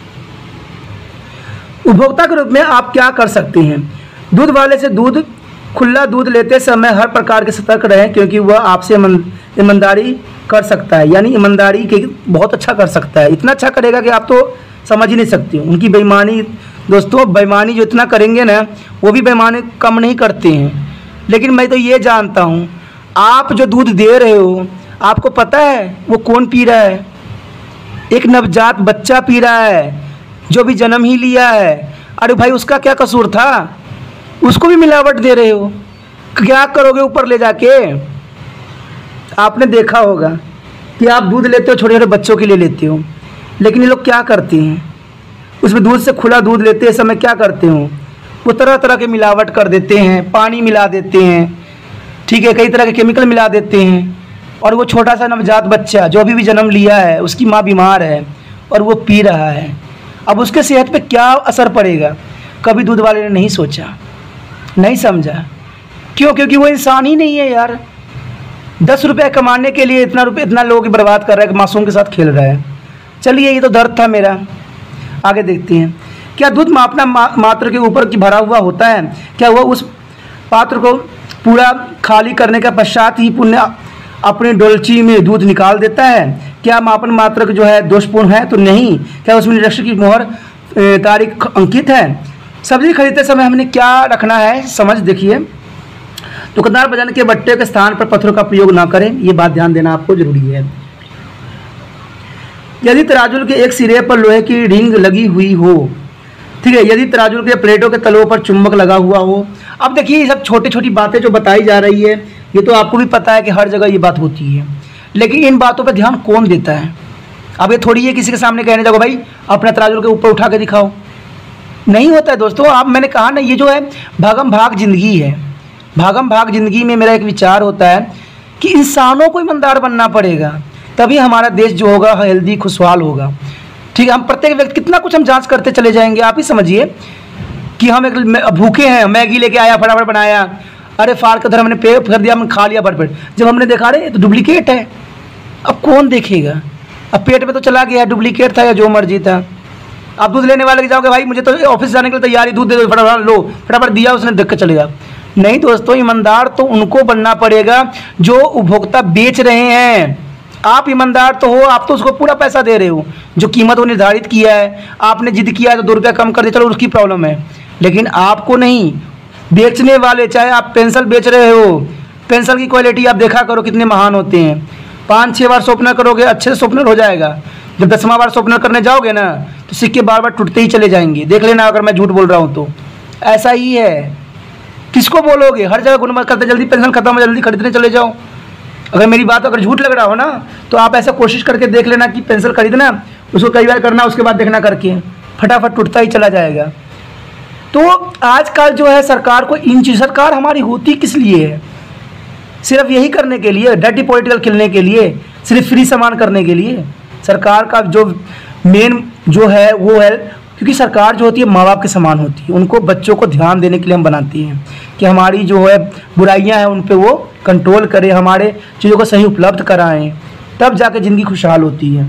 उपभोक्ता के रूप में आप क्या कर सकते हैं, दूध वाले से दूध खुला दूध लेते समय हर प्रकार के सतर्क रहें, क्योंकि वह आपसे ईमानदारी कर सकता है, यानी ईमानदारी के बहुत अच्छा कर सकता है। इतना अच्छा करेगा कि आप तो समझ ही नहीं सकते। उनकी बेईमानी, दोस्तों बेईमानी जो इतना करेंगे ना, वो भी बेईमानी कम नहीं करते हैं। लेकिन मैं तो ये जानता हूँ, आप जो दूध दे रहे हो, आपको पता है वो कौन पी रहा है? एक नवजात बच्चा पी रहा है, जो भी जन्म ही लिया है। अरे भाई, उसका क्या कसूर था? उसको भी मिलावट दे रहे हो, क्या करोगे ऊपर ले जाके? आपने देखा होगा कि आप दूध लेते हो, छोटे छोटे बच्चों के लिए लेते हो, लेकिन ये लोग क्या करते हैं, उसमें दूध से खुला दूध लेते समय क्या करते हो, वो तरह तरह के मिलावट कर देते हैं, पानी मिला देते हैं, ठीक है, कई तरह के केमिकल मिला देते हैं। और वो छोटा सा नवजात बच्चा जो अभी भी जन्म लिया है, उसकी माँ बीमार है और वो पी रहा है, अब उसके सेहत पे क्या असर पड़ेगा? कभी दूध वाले ने नहीं सोचा, नहीं समझा। क्यों? क्योंकि वो इंसान ही नहीं है यार। 10 रुपये कमाने के लिए इतना लोग बर्बाद कर रहा है कि मासूम के साथ खेल रहा है। चलिए, ये तो दर्द था मेरा। आगे देखते हैं। क्या दूध मापना मात्र के ऊपर की भरा हुआ होता है? क्या वह उस पात्र को पूरा खाली करने के पश्चात ही पुण्य अपने डोलची में दूध निकाल देता है? क्या मापन मात्रक जो है दोषपूर्ण है? तो नहीं। क्या उसमें निरीक्षक की मोहर तारीख अंकित है? सब्जी खरीदते समय हमने क्या रखना है, समझ देखिए। दुकानदार वजन के बट्टे के स्थान पर पत्थरों का प्रयोग ना करें, ये बात ध्यान देना आपको जरूरी है। यदि तराजू के एक सिरे पर लोहे की रिंग लगी हुई हो, ठीक है, यदि तराजू के प्लेटों के तलों पर चुंबक लगा हुआ हो। अब देखिए, ये सब छोटी छोटी बातें जो बताई जा रही है, ये तो आपको भी पता है कि हर जगह ये बात होती है, लेकिन इन बातों पर ध्यान कौन देता है? अब ये थोड़ी है किसी के सामने कहने जाओ भाई अपना तराजू के ऊपर उठा के दिखाओ, नहीं होता है दोस्तों। आप, मैंने कहा ना, ये जो है भागम भाग जिंदगी है। भागम भाग जिंदगी में मेरा एक विचार होता है कि इंसानों को ईमानदार बनना पड़ेगा, तभी हमारा देश जो होगा हेल्दी खुशहाल होगा। ठीक है, हम प्रत्येक व्यक्ति कितना कुछ हम जांच करते चले जाएंगे। आप ही समझिए कि हम एक भूखे हैं, मैगी लेके आया, फटाफट बनाया, अरे फाड़ कर हमने पे कर दिया, हमने खा लिया भरपेट। जब हमने देखा अरे तो डुप्लीकेट है, अब कौन देखेगा? अब पेट में तो चला गया, डुप्लीकेट था या जो मर्जी था। आप दूध लेने वाले के जाओगे, भाई मुझे तो ऑफिस जाने के लिए तैयारी, दूध दे दो, फटाफट लो, फटाफट दिया, उसने देख कर चलेगा। नहीं दोस्तों, ईमानदार तो उनको बनना पड़ेगा जो उपभोक्ता बेच रहे हैं। आप ईमानदार तो हो, आप तो उसको पूरा पैसा दे रहे हो, जो कीमत वो निर्धारित किया है। आपने जिद किया है तो 2 रुपया कम कर दे, चलो उसकी प्रॉब्लम है, लेकिन आपको नहीं। बेचने वाले, चाहे आप पेंसिल बेच रहे हो, पेंसिल की क्वालिटी आप देखा करो कितने महान होते हैं। 5-6 बार शॉर्पनर करोगे, अच्छे से शॉर्पनर हो जाएगा। जब 10वां बार शॉर्पनर करने जाओगे ना, तो सिक्के बार बार टूटते ही चले जाएंगे। देख लेना अगर मैं झूठ बोल रहा हूँ तो। ऐसा ही है, किसको बोलोगे? हर जगह गुणवत्ता करते, जल्दी पेंसिल खत्म हो, जल्दी खरीदने चले जाओ। अगर मेरी बात अगर झूठ लग रहा हो ना, तो आप ऐसा कोशिश करके देख लेना कि पेंसिल खरीदना, उसको कई बार करना, उसके बाद देखना करके फटाफट टूटता ही चला जाएगा। तो आजकल जो है सरकार को इन चीज़, सरकार हमारी होती किस लिए है? सिर्फ यही करने के लिए, डर्टी पॉलिटिकल खेलने के लिए, सिर्फ फ्री सामान करने के लिए। सरकार का जो मेन जो है वो है, क्योंकि सरकार जो होती है माँ बाप के समान होती है। उनको बच्चों को ध्यान देने के लिए हम बनाती हैं कि हमारी जो है बुराइयां हैं उन पे वो कंट्रोल करे, हमारे चीज़ों को सही उपलब्ध कराएं, तब जाके ज़िंदगी खुशहाल होती है।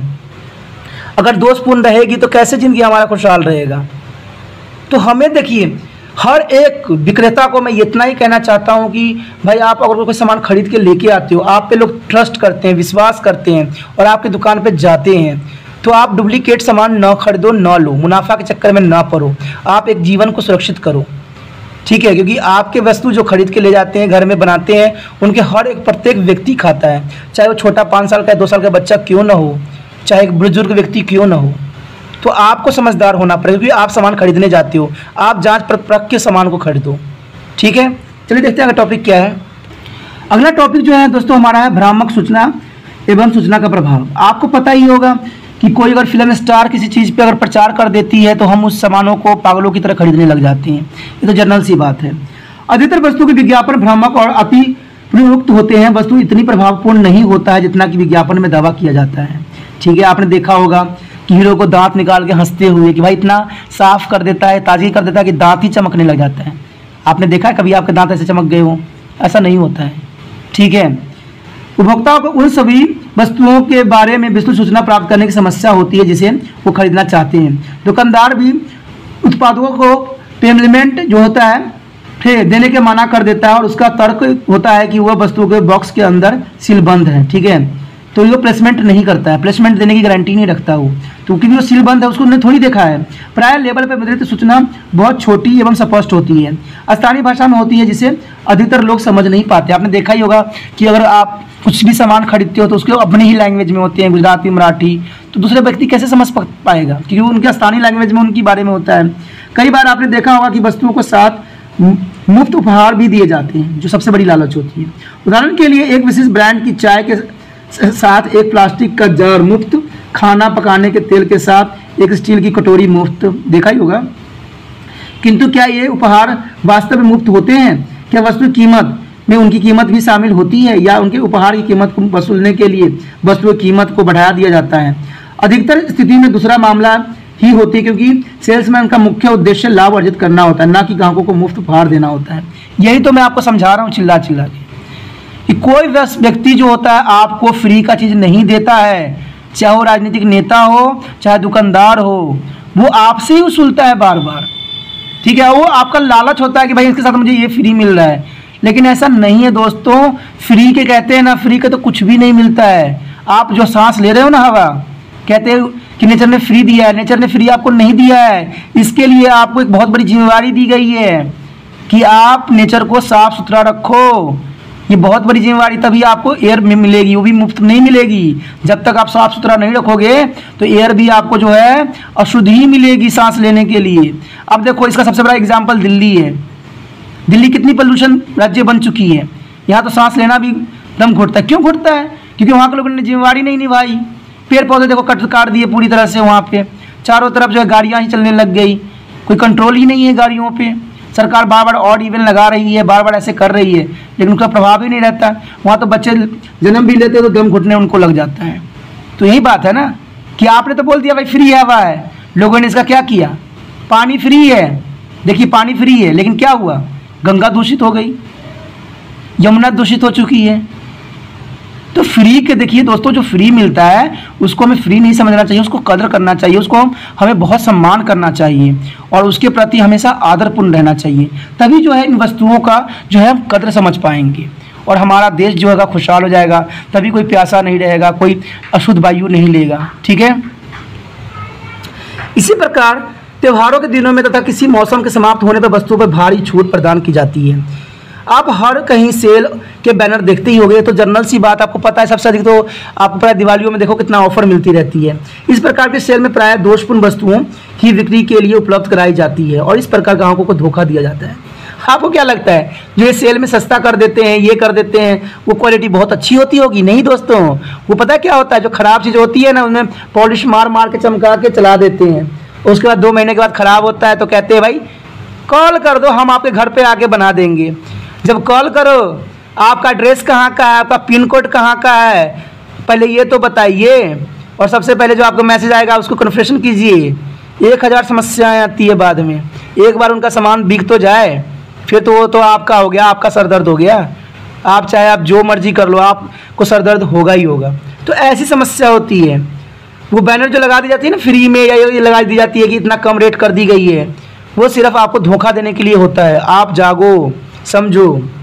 अगर दोषपूर्ण रहेगी तो कैसे ज़िंदगी हमारा खुशहाल रहेगा? तो हमें देखिए, हर एक विक्रेता को मैं इतना ही कहना चाहता हूँ कि भाई आप अगर कोई सामान खरीद के लेके आते हो, आप पे लोग ट्रस्ट करते हैं, विश्वास करते हैं और आपकी दुकान पे जाते हैं, तो आप डुप्लीकेट सामान ना खरीदो, ना लो, मुनाफा के चक्कर में ना पड़ो। आप एक जीवन को सुरक्षित करो, ठीक है? क्योंकि आपके वस्तु जो खरीद के ले जाते हैं, घर में बनाते हैं, उनके हर एक प्रत्येक व्यक्ति खाता है, चाहे वो छोटा 5 साल का 2 साल का बच्चा क्यों ना हो, चाहे एक बुजुर्ग व्यक्ति क्यों ना हो। तो आपको समझदार होना पड़ेगा, क्योंकि आप सामान खरीदने जाते हो, आप जांच परख के सामान को खरीदो, ठीक है? चलिए देखते हैं अगला टॉपिक क्या है। अगला टॉपिक जो है दोस्तों हमारा है भ्रामक सूचना एवं सूचना का प्रभाव। आपको पता ही होगा कि कोई अगर फिल्म स्टार किसी चीज़ पे अगर प्रचार कर देती है तो हम उस सामानों को पागलों की तरह खरीदने लग जाते हैं। ये तो जनरल सी बात है। अधिकतर वस्तु के विज्ञापन भ्रामक और अति प्रयुक्त होते हैं। वस्तु इतनी प्रभावपूर्ण नहीं होता है जितना कि विज्ञापन में दावा किया जाता है, ठीक है? आपने देखा होगा कि हीरो को दांत निकाल के हंसते हुए कि भाई इतना साफ कर देता है, ताजगी कर देता है कि दांत ही चमकने लग जाता है। आपने देखा है कभी आपके दांत ऐसे चमक गए हो? ऐसा नहीं होता है, ठीक है? उपभोक्ताओं को उन सभी वस्तुओं के बारे में विस्तृत सूचना प्राप्त करने की समस्या होती है जिसे वो खरीदना चाहते हैं। दुकानदार भी उत्पादों को पेमेंट जो होता है है देने के मना कर देता है, और उसका तर्क होता है कि वह वस्तु के बॉक्स के अंदर सील बंद है, ठीक है। तो वो प्लेसमेंट नहीं करता है, प्लेसमेंट देने की गारंटी नहीं रखता वो, तो क्योंकि वो सील बंद है उसको उन्होंने थोड़ी देखा है। प्राय लेवल पर मुद्रित सूचना बहुत छोटी एवं स्पष्ट होती है, स्थानीय भाषा में होती है, जिसे अधिकतर लोग समझ नहीं पाते। आपने देखा ही होगा कि अगर आप कुछ भी सामान खरीदते हो तो उसके अपनी ही लैंग्वेज में होते हैं, गुजराती, मराठी, तो दूसरे व्यक्ति कैसे समझ पाएगा, क्योंकि उनके स्थानीय लैंग्वेज में उनके बारे में होता है। कई बार आपने देखा होगा कि वस्तुओं को साथ मुफ्त उपहार भी दिए जाते हैं, जो सबसे बड़ी लालच होती है। उदाहरण के लिए एक विशेष ब्रांड की चाय के साथ एक प्लास्टिक का जार मुफ्त, खाना पकाने के तेल के साथ एक स्टील की कटोरी मुफ्त, देखा ही होगा। किंतु क्या ये उपहार वास्तव में मुफ्त होते हैं? क्या वस्तु कीमत में उनकी कीमत भी शामिल होती है, या उनके उपहार की कीमत को वसूलने के लिए वस्तु की कीमत को बढ़ा दिया जाता है? अधिकतर स्थिति में दूसरा मामला ही होती है, क्योंकि सेल्समैन का मुख्य उद्देश्य लाभ अर्जित करना होता है, ना कि ग्राहकों को मुफ्त उपहार देना होता है। यही तो मैं आपको समझा रहा हूँ चिल्ला चिल्ला के, कि कोई व्यक्ति जो होता है आपको फ्री का चीज़ नहीं देता है, चाहे वो राजनीतिक नेता हो, चाहे दुकानदार हो, वो आपसे ही वसूलता है बार बार, ठीक है। वो आपका लालच होता है कि भाई इसके साथ मुझे ये फ्री मिल रहा है, लेकिन ऐसा नहीं है दोस्तों। फ्री के कहते हैं ना, फ्री का तो कुछ भी नहीं मिलता है। आप जो सांस ले रहे हो ना हवा, कहते हैं कि नेचर ने फ्री दिया है, नेचर ने फ्री आपको नहीं दिया है। इसके लिए आपको एक बहुत बड़ी जिम्मेवारी दी गई है कि आप नेचर को साफ सुथरा रखो। ये बहुत बड़ी जिम्मेवारी, तभी आपको एयर मिलेगी, वो भी मुफ्त नहीं मिलेगी। जब तक आप साफ सुथरा नहीं रखोगे तो एयर भी आपको जो है अशुद्ध ही मिलेगी सांस लेने के लिए। अब देखो, इसका सबसे बड़ा एग्जाम्पल दिल्ली है। दिल्ली कितनी पोल्यूशन राज्य बन चुकी है, यहाँ तो सांस लेना भी दम घुटता है। क्यों घुटता है? क्योंकि वहाँ के लोगों ने जिम्मेवारी नहीं निभाई। पेड़ पौधे देखो काट दिए पूरी तरह से, वहाँ पे चारों तरफ जो है गाड़ियाँ ही चलने लग गई, कोई कंट्रोल ही नहीं है गाड़ियों पे। सरकार बार बार ऑड इवन लगा रही है, बार बार ऐसे कर रही है, लेकिन उसका प्रभाव ही नहीं रहता। वहाँ तो बच्चे जन्म भी लेते हैं तो दम घुटने उनको लग जाता है। तो यही बात है ना कि आपने तो बोल दिया भाई फ्री हवा है, लोगों ने इसका क्या किया? पानी फ्री है, देखिए पानी फ्री है, लेकिन क्या हुआ? गंगा दूषित हो गई, यमुना दूषित हो चुकी है। तो फ्री के देखिए दोस्तों, जो फ्री मिलता है उसको हमें फ्री नहीं समझना चाहिए, उसको कदर करना चाहिए, उसको हमें बहुत सम्मान करना चाहिए और उसके प्रति हमेशा आदरपूर्ण रहना चाहिए। तभी जो है इन वस्तुओं का जो है कदर समझ पाएंगे और हमारा देश जो है खुशहाल हो जाएगा। तभी कोई प्यासा नहीं रहेगा, कोई अशुद्ध वायु नहीं लेगा, ठीक है। इसी प्रकार त्योहारों के दिनों में तथा किसी मौसम के समाप्त होने पर वस्तुओं पर भारी छूट प्रदान की जाती है। आप हर कहीं सेल के बैनर देखते ही होंगे, तो जनरल सी बात आपको पता है, सबसे अधिक तो आपको प्राय दिवालियों में देखो कितना ऑफर मिलती रहती है। इस प्रकार के सेल में प्राय दोषपूर्ण वस्तुओं की बिक्री के लिए उपलब्ध कराई जाती है और इस प्रकार ग्राहकों को धोखा दिया जाता है। आपको क्या लगता है जो ये सेल में सस्ता कर देते हैं, ये कर देते हैं, वो क्वालिटी बहुत अच्छी होती होगी? नहीं दोस्तों, वो पता क्या होता है, जो खराब चीज़ होती है ना उनमें पॉलिश मार मार के चमका के चला देते हैं। उसके बाद 2 महीने के बाद ख़राब होता है तो कहते हैं भाई कॉल कर दो, हम आपके घर पे आके बना देंगे। जब कॉल करो, आपका एड्रेस कहाँ का है, आपका पिन कोड कहाँ का है, पहले ये तो बताइए। और सबसे पहले जो आपको मैसेज आएगा उसको कन्फर्मेशन कीजिए। 1000 समस्याएं आती है बाद में। एक बार उनका सामान बिक तो जाए, फिर तो वो तो आपका हो गया, आपका सर दर्द हो गया। आप चाहे आप जो मर्जी कर लो, आपको सर दर्द होगा ही होगा। तो ऐसी समस्या होती है। वो बैनर जो लगा दी जाती है ना फ्री में, या ये लगा दी जाती है कि इतना कम रेट कर दी गई है, वो सिर्फ आपको धोखा देने के लिए होता है। आप जागो, समझो।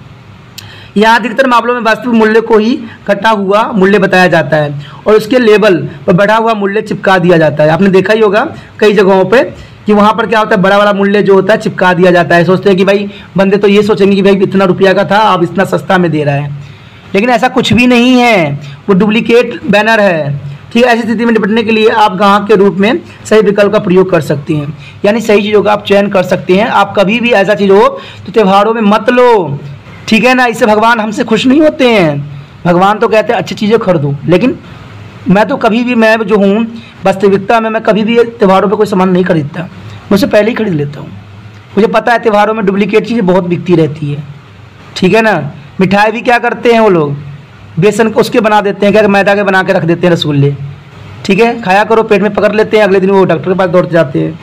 यहाँ अधिकतर मामलों में वास्तविक मूल्य को ही घटा हुआ मूल्य बताया जाता है और उसके लेबल पर बढ़ा हुआ मूल्य चिपका दिया जाता है। आपने देखा ही होगा कई जगहों पे कि वहाँ पर क्या होता है, बड़ा वाला मूल्य जो होता है चिपका दिया जाता है। सोचते हैं कि भाई बंदे तो ये सोचेंगे कि भाई इतना रुपया का था, आप इतना सस्ता में दे रहा है, लेकिन ऐसा कुछ भी नहीं है, वो डुप्लीकेट बैनर है। ठीक है, ऐसी स्थिति में निपटने के लिए आप ग्राहक के रूप में सही विकल्प का प्रयोग कर सकते हैं, यानी सही चीज़ों का आप चयन कर सकते हैं। आप कभी भी ऐसा चीज़ हो तो त्योहारों में मत लो, ठीक है ना। इससे भगवान हमसे खुश नहीं होते हैं। भगवान तो कहते हैं अच्छी चीज़ें खरीदो, लेकिन मैं तो कभी भी, मैं जो हूँ वास्तविकता में, मैं कभी भी त्योहारों पर कोई सामान नहीं खरीदता, मुझसे पहले ही खरीद लेता हूँ। मुझे पता है त्योहारों में डुप्लीकेट चीज़ें बहुत बिकती रहती है, ठीक है ना। मिठाई भी क्या करते हैं वो लोग, बेसन को उसके बना देते हैं, क्या मैदा के बना के रख देते हैं रसगुल्ले, ठीक है, खाया करो, पेट में पकड़ लेते हैं, अगले दिन वो डॉक्टर के पास दौड़ते जाते हैं।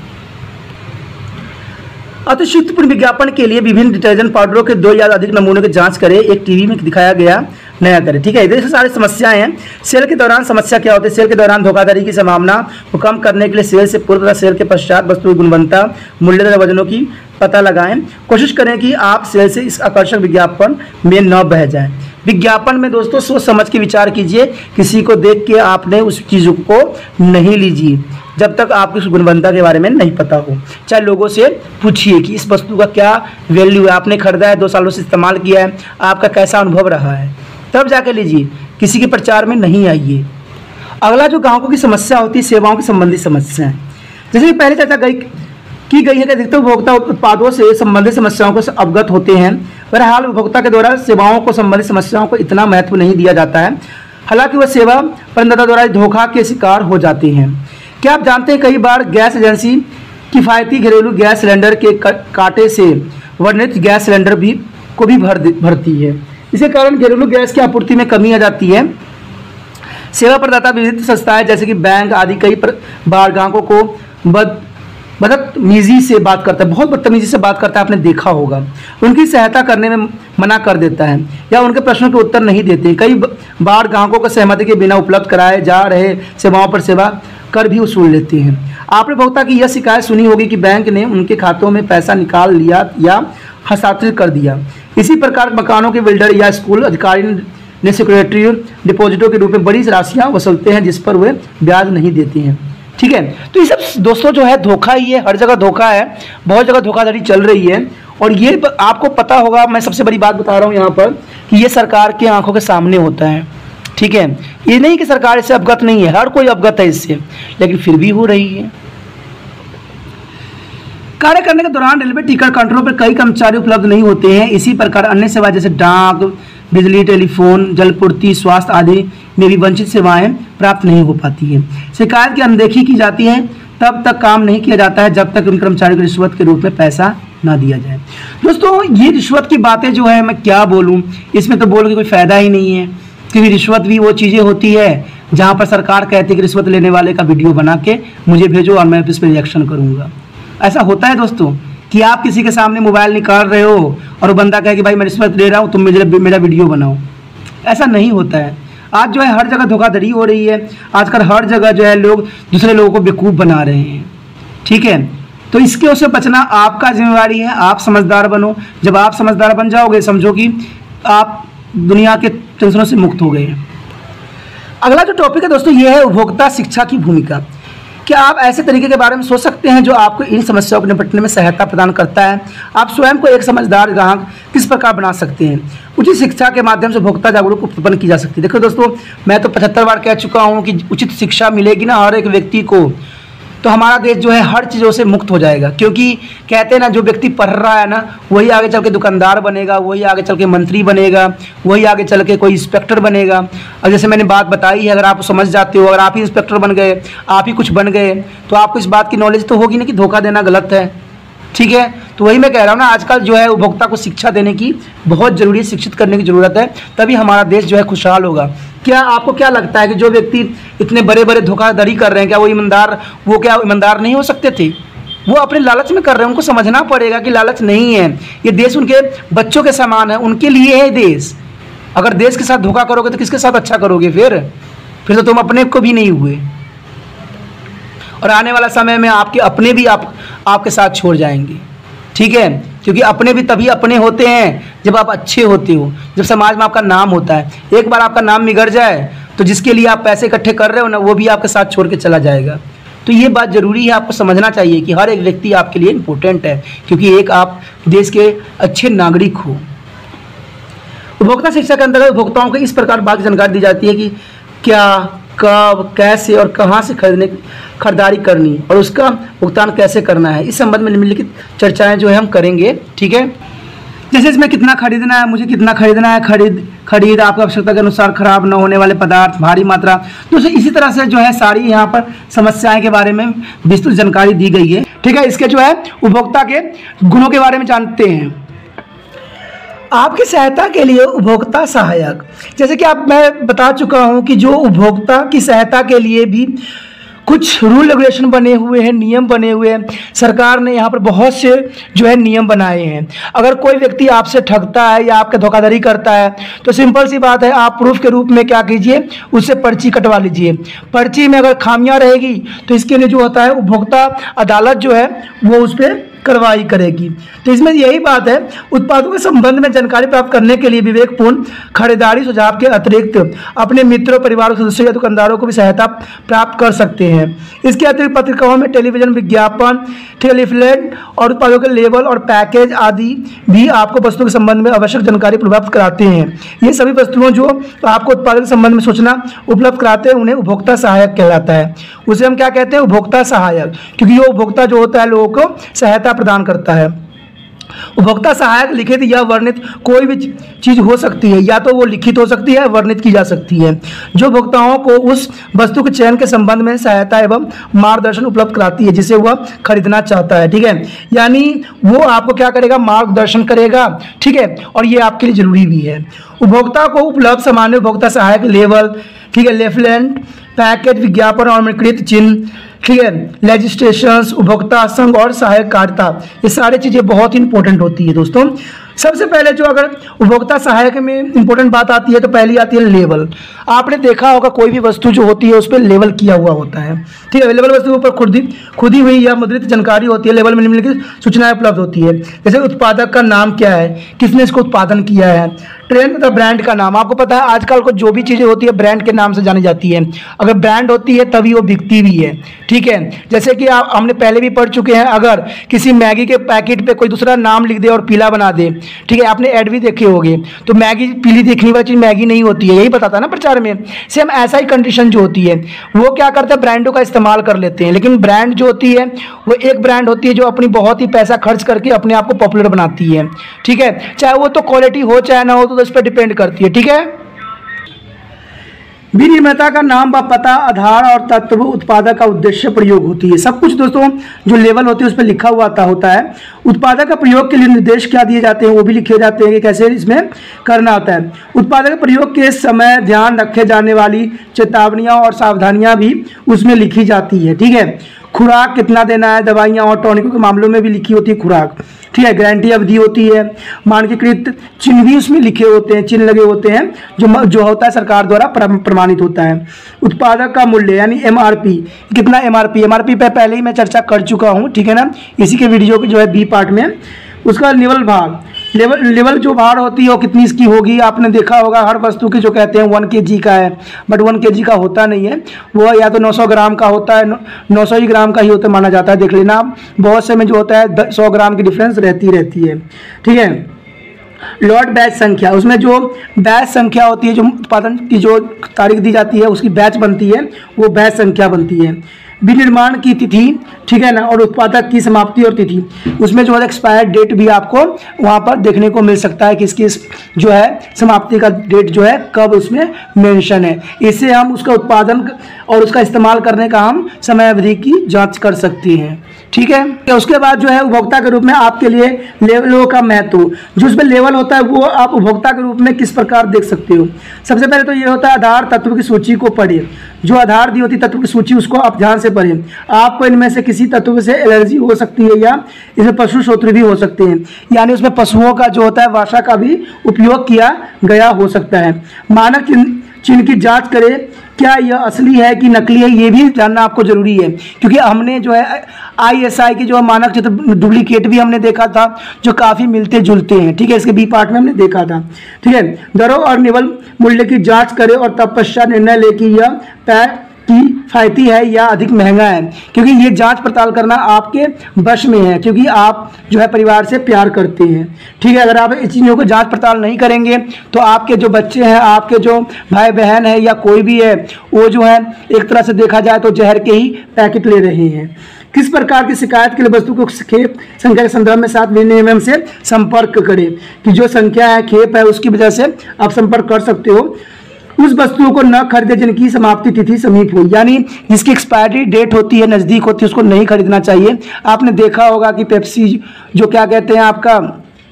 अतिशयोक्तिपूर्ण विज्ञापन के लिए विभिन्न डिटर्जेंट पाउडरों के 2 या अधिक नमूनों की जांच करें, एक टीवी में दिखाया गया नया करें, ठीक है। इधर से सारी समस्याएं हैं। सेल के दौरान समस्या क्या होती है? सेल के दौरान धोखाधड़ी की संभावना को कम करने के लिए सेल से पूर्व तथा सेल के पश्चात वस्तु की गुणवत्ता, मूल्य तथा वजनों की पता लगाएं। कोशिश करें कि आप सेल से इस आकर्षक विज्ञापन में न बह जाएं। विज्ञापन में दोस्तों सोच समझ के विचार कीजिए, किसी को देख के आपने उस चीज़ों को नहीं लीजिए जब तक आपको उस गुणवत्ता के बारे में नहीं पता हो। चाहे लोगों से पूछिए कि इस वस्तु का क्या वैल्यू है, आपने खरीदा है, 2 सालों से इस्तेमाल किया है, आपका कैसा अनुभव रहा है, तब जाके लीजिए। किसी के प्रचार में नहीं आइए। अगला जो ग्राहकों की समस्या होती है, सेवाओं की संबंधित समस्याएं। जैसे कि पहले चर्चा की गई है कि अधिकतर उपभोक्ता उत्पादों से संबंधित समस्याओं को अवगत होते हैं। बहरहाल उपभोक्ता के द्वारा सेवाओं को संबंधित समस्याओं को इतना महत्व नहीं दिया जाता है, हालांकि वह सेवा प्रदाता द्वारा धोखा के शिकार हो जाते हैं। क्या आप जानते हैं कई बार गैस एजेंसी किफ़ायती घरेलू गैस सिलेंडर के कांटे से वर्णित गैस सिलेंडर को भी भरती है। इसके कारण घरेलू गैस की आपूर्ति में कमी आ जाती है। सेवा प्रदाता विविध संस्थाएं जैसे कि बैंक आदि कई बार ग्राहकों को बदतमीजी से बात करता है, बहुत बदतमीजी से बात करता है, आपने देखा होगा। उनकी सहायता करने में मना कर देता है या उनके प्रश्नों के उत्तर नहीं देते। कई बार ग्राहकों को सहमति के बिना उपलब्ध कराए जा रहे सेवाओं पर सेवा कर भी वसूल लेते हैं। आपने उपभोक्ता की यह शिकायत सुनी होगी कि बैंक ने उनके खातों में पैसा निकाल लिया या हस्तांतरित कर दिया। इसी प्रकार मकानों के बिल्डर या स्कूल अधिकारी ने सिक्योरिटी डिपॉजिटों के रूप में बड़ी राशियां वसूलते हैं जिस पर वे ब्याज नहीं देते हैं। ठीक है, तो ये सब दोस्तों जो है धोखा ही है, हर जगह धोखा है, बहुत जगह धोखाधड़ी चल रही है। और ये आपको पता होगा, मैं सबसे बड़ी बात बता रहा हूँ यहाँ पर कि ये सरकार की आंखों के सामने होता है। ठीक है, ये नहीं कि सरकार इससे अवगत नहीं है, हर कोई अवगत है इससे, लेकिन फिर भी हो रही है। कार्य करने के दौरान रेलवे टिकट काउंटरों पर कई कर्मचारी उपलब्ध नहीं होते हैं। इसी प्रकार अन्य सेवा जैसे डाक, बिजली, टेलीफोन, जलपूर्ति, स्वास्थ्य आदि में भी वंचित सेवाएं प्राप्त नहीं हो पाती है। शिकायत की अनदेखी की जाती है, तब तक काम नहीं किया जाता है जब तक उन कर्मचारियों को रिश्वत के रूप में पैसा ना दिया जाए। दोस्तों ये रिश्वत की बातें जो है मैं क्या बोलूँ, इसमें तो बोल के कोई फ़ायदा ही नहीं है, क्योंकि रिश्वत भी वो चीज़ें होती है जहाँ पर सरकार कहती है कि रिश्वत लेने वाले का वीडियो बना के मुझे भेजो और मैं इस पर रिएक्शन करूँगा। ऐसा होता है दोस्तों कि आप किसी के सामने मोबाइल निकाल रहे हो और वो बंदा कहे कि भाई मैं रिश्वत ले रहा हूँ, तुम मेरा वीडियो बनाओ। ऐसा नहीं होता है। आज जो है हर जगह धोखाधड़ी हो रही है। आजकल हर जगह जो है लोग दूसरे लोगों को बेवकूफ़ बना रहे हैं। ठीक है, तो इसके उससे बचना आपका जिम्मेवारी है। आप समझदार बनो। जब आप समझदार बन जाओगे समझो कि आप दुनिया के टेंशनों से मुक्त हो गए हैं। अगला जो टॉपिक है दोस्तों ये है उपभोक्ता शिक्षा की भूमिका। क्या आप ऐसे तरीके के बारे में सोच सकते हैं जो आपको इन समस्याओं को निपटने में सहायता प्रदान करता है? आप स्वयं को एक समझदार ग्राहक किस प्रकार बना सकते हैं? उचित शिक्षा के माध्यम से उपभोक्ता जागरूकता उत्पन्न की जा सकती है। देखो दोस्तों, मैं तो 75 बार कह चुका हूँ कि उचित शिक्षा मिलेगी ना हर एक व्यक्ति को, तो हमारा देश जो है हर चीज़ों से मुक्त हो जाएगा। क्योंकि कहते हैं ना, जो व्यक्ति पढ़ रहा है ना वही आगे चल के दुकानदार बनेगा, वही आगे चल के मंत्री बनेगा, वही आगे चल के कोई इंस्पेक्टर बनेगा। और जैसे मैंने बात बताई है, अगर आप समझ जाते हो, अगर आप ही इंस्पेक्टर बन गए, आप ही कुछ बन गए, तो आपको इस बात की नॉलेज तो होगी ना कि धोखा देना गलत है। ठीक है, तो वही मैं कह रहा हूँ ना, आजकल जो है उपभोक्ता को शिक्षा देने की बहुत ज़रूरी है, शिक्षित करने की ज़रूरत है, तभी हमारा देश जो है खुशहाल होगा। क्या आपको क्या लगता है कि जो व्यक्ति इतने बड़े बड़े धोखाधड़ी कर रहे हैं, क्या वो क्या ईमानदार नहीं हो सकते थे? वो अपने लालच में कर रहे हैं। उनको समझना पड़ेगा कि लालच नहीं है, ये देश उनके बच्चों के समान है, उनके लिए है देश। अगर देश के साथ धोखा करोगे तो किसके साथ अच्छा करोगे? फिर तो तुम अपने को भी नहीं हुए, और आने वाला समय में आपके अपने भी आपके साथ छोड़ जाएंगे। ठीक है, क्योंकि अपने भी तभी अपने होते हैं जब आप अच्छे होते हो, जब समाज में आपका नाम होता है। एक बार आपका नाम बिगड़ जाए तो जिसके लिए आप पैसे इकट्ठे कर रहे हो ना, वो भी आपके साथ छोड़ के चला जाएगा। तो ये बात ज़रूरी है, आपको समझना चाहिए कि हर एक व्यक्ति आपके लिए इम्पोर्टेंट है, क्योंकि एक आप देश के अच्छे नागरिक हो। उपभोक्ता शिक्षा के अंतर्गत उपभोक्ताओं को इस प्रकार बात जानकारी दी जाती है कि क्या, कब, कैसे और कहाँ से खरीदारी करनी और उसका भुगतान कैसे करना है। इस संबंध में निम्नलिखित चर्चाएं जो है हम करेंगे। ठीक है, जैसे इसमें कितना खरीदना है, मुझे कितना खरीदना है, खरीद आपकी आवश्यकता के अनुसार खराब न होने वाले पदार्थ, भारी मात्रा। तो इसी तरह से जो है सारी यहाँ पर समस्याएं के बारे में विस्तृत जानकारी दी गई है। ठीक है, इसके जो है उपभोक्ता के गुणों के बारे में जानते हैं। आपकी सहायता के लिए उपभोक्ता सहायक, जैसे कि मैं बता चुका हूं कि जो उपभोक्ता की सहायता के लिए भी कुछ रूल रेगुलेशन बने हुए हैं, नियम बने हुए हैं। सरकार ने यहाँ पर बहुत से जो है नियम बनाए हैं। अगर कोई व्यक्ति आपसे ठगता है या आपके धोखाधड़ी करता है तो सिंपल सी बात है, आप प्रूफ के रूप में क्या कीजिए, उससे पर्ची कटवा लीजिए। पर्ची में अगर खामियां रहेगी तो इसके लिए जो होता है उपभोक्ता अदालत जो है वो उस पर कार्रवाई करेगी। तो इसमें यही बात है, उत्पादों के संबंध में जानकारी प्राप्त करने के लिए विवेकपूर्ण खरीदारी सुझाव के अतिरिक्त अपने मित्रों, परिवार सदस्यों या दुकानदारों को भी सहायता प्राप्त कर सकते हैं। इसके अतिरिक्त पत्रिकाओं में टेलीविजन विज्ञापन, टेलीफ्लेट और उत्पादों के लेबल और पैकेज आदि भी आपको वस्तुओं के संबंध में आवश्यक जानकारी उपलब्ध कराते हैं। ये सभी वस्तुओं जो आपको उत्पादन के संबंध में सूचना उपलब्ध कराते हैं उन्हें उपभोक्ता सहायक कहलाता है। उसे हम क्या कहते हैं? उपभोक्ता सहायक, क्योंकि ये उपभोक्ता जो होता है लोगों को सहायता प्रदान करता है। उपभोक्ता सहायक लिखित या वर्णित कोई भी चीज हो सकती है, या तो वो लिखित हो सकती है, वर्णित की जा सकती है, जो उपभोक्ताओं को उस वस्तु के चयन के संबंध में सहायता एवं मार्गदर्शन उपलब्ध कराती है जिसे वह खरीदना चाहता है। ठीक है, यानी वो आपको क्या करेगा? मार्गदर्शन करेगा। ठीक है, और ये आपके लिए जरूरी भी है। उपभोक्ता को उपलब्ध सामान्य उपभोक्ता सहायक लेबल, ठीक है, लेफलेट, पैकेज, विज्ञापन और अमिकृत चिन्ह, ठीक है, लेजिस्लेशंस, उपभोक्ता संघ और सहायकारिता, ये सारी चीज़ें बहुत इंपॉर्टेंट होती है दोस्तों। सबसे पहले जो अगर उपभोक्ता सहायक में इंपॉर्टेंट बात आती है तो पहली आती है लेबल। आपने देखा होगा कोई भी वस्तु जो होती है उस पर लेबल किया हुआ होता है। ठीक है, लेबल वस्तु पर खुदी हुई या मुद्रित जानकारी होती है। लेबल में निम्नलिखित सूचनाएं उपलब्ध होती है, जैसे उत्पादक का नाम क्या है, किसने इसको उत्पादन किया है, ट्रेंड तथा ब्रांड का नाम। आपको पता है आजकल को जो भी चीज़ें होती है ब्रांड के नाम से जानी जाती है। अगर ब्रांड होती है तभी वो बिकती भी है। ठीक है, जैसे कि हमने पहले भी पढ़ चुके हैं, अगर किसी मैगी के पैकेट पे कोई दूसरा नाम लिख दे और पीला बना दे, ठीक है, आपने ऐड भी देखे होंगे, तो मैगी पीली देखने वाली चीज़ मैगी नहीं होती है, यही बताता है ना प्रचार में। सेम ऐसा ही कंडीशन जो होती है, वो क्या करते हैं? ब्रांडों का इस्तेमाल कर लेते हैं। लेकिन ब्रांड जो होती है वो एक ब्रांड होती है जो अपनी बहुत ही पैसा खर्च करके अपने आप को पॉपुलर बनाती है। ठीक है, चाहे वो तो क्वालिटी हो चाहे ना हो, तो इस पर डिपेंड करती है। ठीक है, विनिर्माता का नाम व पता, आधार और तत्व, उत्पादक का उद्देश्य, प्रयोग होती है। सब कुछ दोस्तों जो लेवल होती है उस पर लिखा हुआ होता है। उत्पादक का प्रयोग के लिए निर्देश क्या दिए जाते हैं वो भी लिखे जाते हैं कि कैसे इसमें करना होता है। उत्पादक के प्रयोग के समय ध्यान रखे जाने वाली चेतावनियां और सावधानियां भी उसमें लिखी जाती है। ठीक है, खुराक कितना देना है, दवाइयाँ और टॉनिकों के मामलों में भी लिखी होती है खुराक। ठीक है, गारंटी अवधि होती है, मानकीकृत चिन्ह भी उसमें लिखे होते हैं, चिन्ह लगे होते हैं जो होता है सरकार द्वारा प्रमाणित होता है। उत्पादक का मूल्य यानी एमआरपी, कितना एमआरपी पे पहले ही मैं चर्चा कर चुका हूँ। ठीक है ना, इसी के वीडियो के जो है बी पार्ट में। उसका लेवल भार, लेवल जो भार होती है वो कितनी इसकी होगी। आपने देखा होगा हर वस्तु के जो कहते हैं 1 kg का है, बट 1 kg का होता नहीं है, वो या तो 900 ग्राम का होता है, 900 ही ग्राम का ही होता माना जाता है। देख लेना आप, बहुत से में जो होता है 100 ग्राम की डिफरेंस रहती है। ठीक है, लॉट बैच संख्या, उसमें जो बैच संख्या होती है, जो उत्पादन की जो तारीख दी जाती है उसकी बैच बनती है, वो बैच संख्या बनती है। विनिर्माण की तिथि, ठीक है ना, और उत्पादक की समाप्ति और तिथि, उसमें जो है एक्सपायर डेट भी आपको वहाँ पर देखने को मिल सकता है कि इसकी जो है समाप्ति का डेट जो है कब उसमें मेंशन है। इससे हम उसका उत्पादन और उसका इस्तेमाल करने का हम समय अवधि की जांच कर सकते हैं। ठीक है, तो उसके बाद जो है उपभोक्ता के रूप में आपके लिए लेवलों का महत्व, जो उसमें लेवल होता है वो आप उपभोक्ता के रूप में किस प्रकार देख सकते हो। सबसे पहले तो ये होता है आधार तत्व की सूची को पढ़िए। जो आधार दी होती है तत्व की सूची उसको आप ध्यान से पढ़ें। आपको इनमें से किसी तत्व से एलर्जी हो सकती है या इसमें पशु स्रोत भी हो सकते हैं, यानी उसमें पशुओं का जो होता है वसा का भी उपयोग किया गया हो सकता है। मानक चिन्ह की जांच करें, क्या यह असली है कि नकली है, ये भी जानना आपको जरूरी है, क्योंकि हमने जो है ISI के जो मानक चित्र डुप्लीकेट भी हमने देखा था जो काफ़ी मिलते जुलते हैं। ठीक है, इसके बी पार्ट में हमने देखा था। ठीक है, दरों और निवल मूल्य की जांच करें और तब पश्चात निर्णय ले कि यह पैक किफायती है या अधिक महंगा है, क्योंकि ये जांच पड़ताल करना आपके वश में है, क्योंकि आप जो है परिवार से प्यार करते हैं। ठीक है, अगर आप इस चीज़ों को जांच पड़ताल नहीं करेंगे तो आपके जो बच्चे हैं, आपके जो भाई बहन है या कोई भी है, वो जो है एक तरह से देखा जाए तो जहर के ही पैकेट ले रहे हैं। किस प्रकार की शिकायत के लिए वस्तु को खेप संख्या के संदर्भ में साथ विनिमय से संपर्क करें, कि जो संख्या है खेप है उसकी वजह से आप संपर्क कर सकते हो। उस वस्तुओं को न खरीदे जिनकी समाप्ति तिथि समीप हो, यानी जिसकी एक्सपायरी डेट होती है नज़दीक होती है उसको नहीं खरीदना चाहिए। आपने देखा होगा कि पेप्सी जो क्या कहते हैं आपका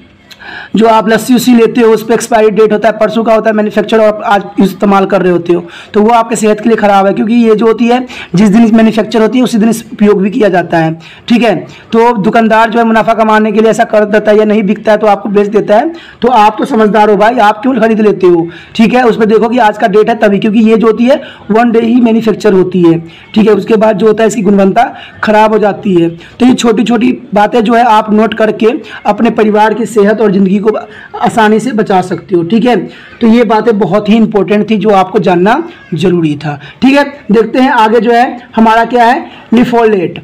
जो आप लस्सी उसी लेते हो उस पर एक्सपायरी डेट होता है, परसों का होता है मैन्युफैक्चर, और आप आज इस्तेमाल कर रहे होते हो, तो वो आपके सेहत के लिए ख़राब है, क्योंकि ये जो होती है जिस दिन मैन्युफैक्चर होती है उसी दिन उपयोग भी किया जाता है। ठीक है, तो दुकानदार जो है मुनाफा कमाने के लिए ऐसा कर देता है, या नहीं बिकता है तो आपको बेच देता है, तो आप तो समझदार हो भाई, आप क्यों खरीद लेते हो। ठीक है, उस पर देखो कि आज का डेट है तभी, क्योंकि ये जो होती है 1 डे ही मैन्युफैक्चर होती है। ठीक है, उसके बाद जो होता है इसकी गुणवत्ता खराब हो जाती है। तो ये छोटी छोटी बातें जो है आप नोट करके अपने परिवार की सेहत और ज़िंदगी को आसानी से बचा सकते हो। ठीक है, तो ये बातें बहुत ही इंपॉर्टेंट थी जो आपको जानना जरूरी था। ठीक है, देखते हैं आगे जो है हमारा क्या है, लिफोलेट।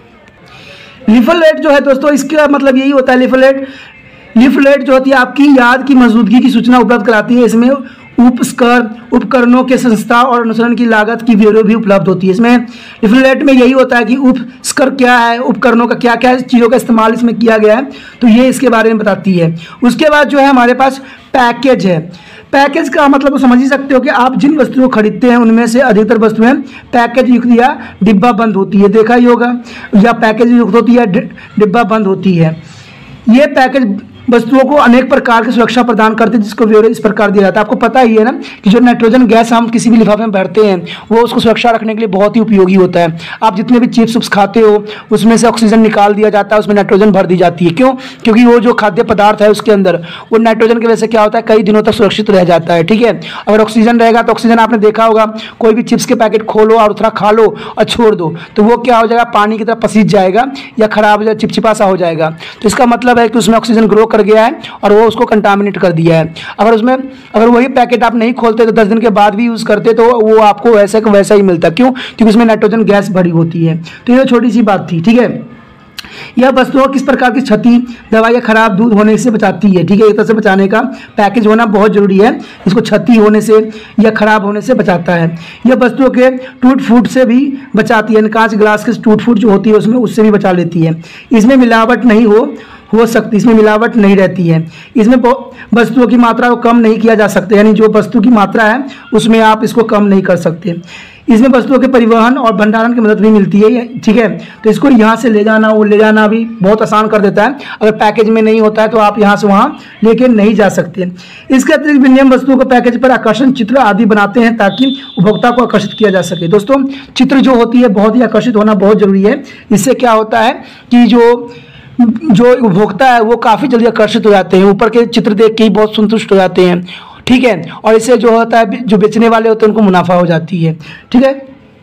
लिफोलेट जो है दोस्तों, इसका मतलब यही होता है, लिफोलेट जो होती है आपकी याद की मौजूदगी की सूचना उपलब्ध कराती है। इसमें उपकरणों के संस्था और अनुसरण की लागत की ब्यौरे भी उपलब्ध होती है। इसमें लिफोलेट में यही होता है कि उपस्कर क्या है, उपकरणों का क्या क्या चीज़ों का इस्तेमाल इसमें किया गया है, तो ये इसके बारे में बताती है। उसके बाद जो है हमारे पास पैकेज है। पैकेज का मतलब तो समझ ही सकते हो कि आप जिन वस्तुओं को खरीदते हैं उनमें से अधिकतर वस्तुएं पैकेज युक्त या डिब्बा बंद होती है, देखा ही होगा, या पैकेज युक्त होती है डिब्बा बंद होती है। ये पैकेज वस्तुओं को अनेक प्रकार की सुरक्षा प्रदान करते हैं, जिसको ब्यौरे इस प्रकार दिया जाता है। आपको पता ही है ना कि जो नाइट्रोजन गैस हम किसी भी लिफाफे में भरते हैं वो उसको सुरक्षा रखने के लिए बहुत ही उपयोगी होता है। आप जितने भी चिप्स उप्स खाते हो उसमें से ऑक्सीजन निकाल दिया जाता है, उसमें नाइट्रोजन भर दी जाती है। क्यों? क्योंकि वो जो खाद्य पदार्थ है उसके अंदर वो नाइट्रोजन की वजह से क्या होता है, कई दिनों तक सुरक्षित रह जाता है। ठीक है, अगर ऑक्सीजन रहेगा तो ऑक्सीजन आपने देखा होगा, कोई भी चिप्स के पैकेट खोलो और थोड़ा खा लो और छोड़ दो तो वो क्या हो जाएगा, पानी की तरह पसीज जाएगा या खराब हो जाएगा, चिपचिपा सा हो जाएगा। तो इसका मतलब है कि उसमें ऑक्सीजन ग्रो कर गया है और वो उसको कंटामिनेट कर दिया है। अगर वही पैकेट आप नहीं खोलते तो 10 दिन के बाद भी यूज़ करते तो वो आपको वैसे का वैसा ही मिलता। क्यों? क्योंकि उसमें नाइट्रोजन गैस भरी होती है। तो ये छोटी सी बात थी। ठीक है, यह वस्तुओं किस प्रकार की क्षति, दवाई या खराब दूध होने से बचाती है। ठीक है, एक तरह से बचाने का पैकेज होना बहुत जरूरी है, इसको क्षति होने से या खराब होने से बचाता है। यह वस्तुओं के टूट फूट से भी बचाती है, कांच ग्लास के टूट फूट जो होती है उसमें उससे भी बचा लेती है। इसमें मिलावट नहीं हो सकती, इसमें मिलावट नहीं रहती है। इसमें वस्तुओं की मात्रा को कम नहीं किया जा सकता, यानी जो वस्तु की मात्रा है उसमें आप इसको कम नहीं कर सकते। इसमें वस्तुओं के परिवहन और भंडारण की मदद भी मिलती है। ठीक है, तो इसको यहाँ से ले जाना वो ले जाना भी बहुत आसान कर देता है। अगर पैकेज में नहीं होता है तो आप यहाँ से वहाँ लेके नहीं जा सकते। इसके अतिरिक्त विनियम वस्तुओं को पैकेज पर आकर्षण चित्र आदि बनाते हैं ताकि उपभोक्ता को आकर्षित किया जा सके। दोस्तों, चित्र जो होती है बहुत ही आकर्षित होना बहुत जरूरी है। इससे क्या होता है कि जो उपभोक्ता है वो काफ़ी जल्दी आकर्षित हो जाते हैं, ऊपर के चित्र देख के ही बहुत संतुष्ट हो जाते हैं। ठीक है, और इससे जो होता है जो बेचने वाले होते हैं उनको मुनाफा हो जाती है। ठीक है,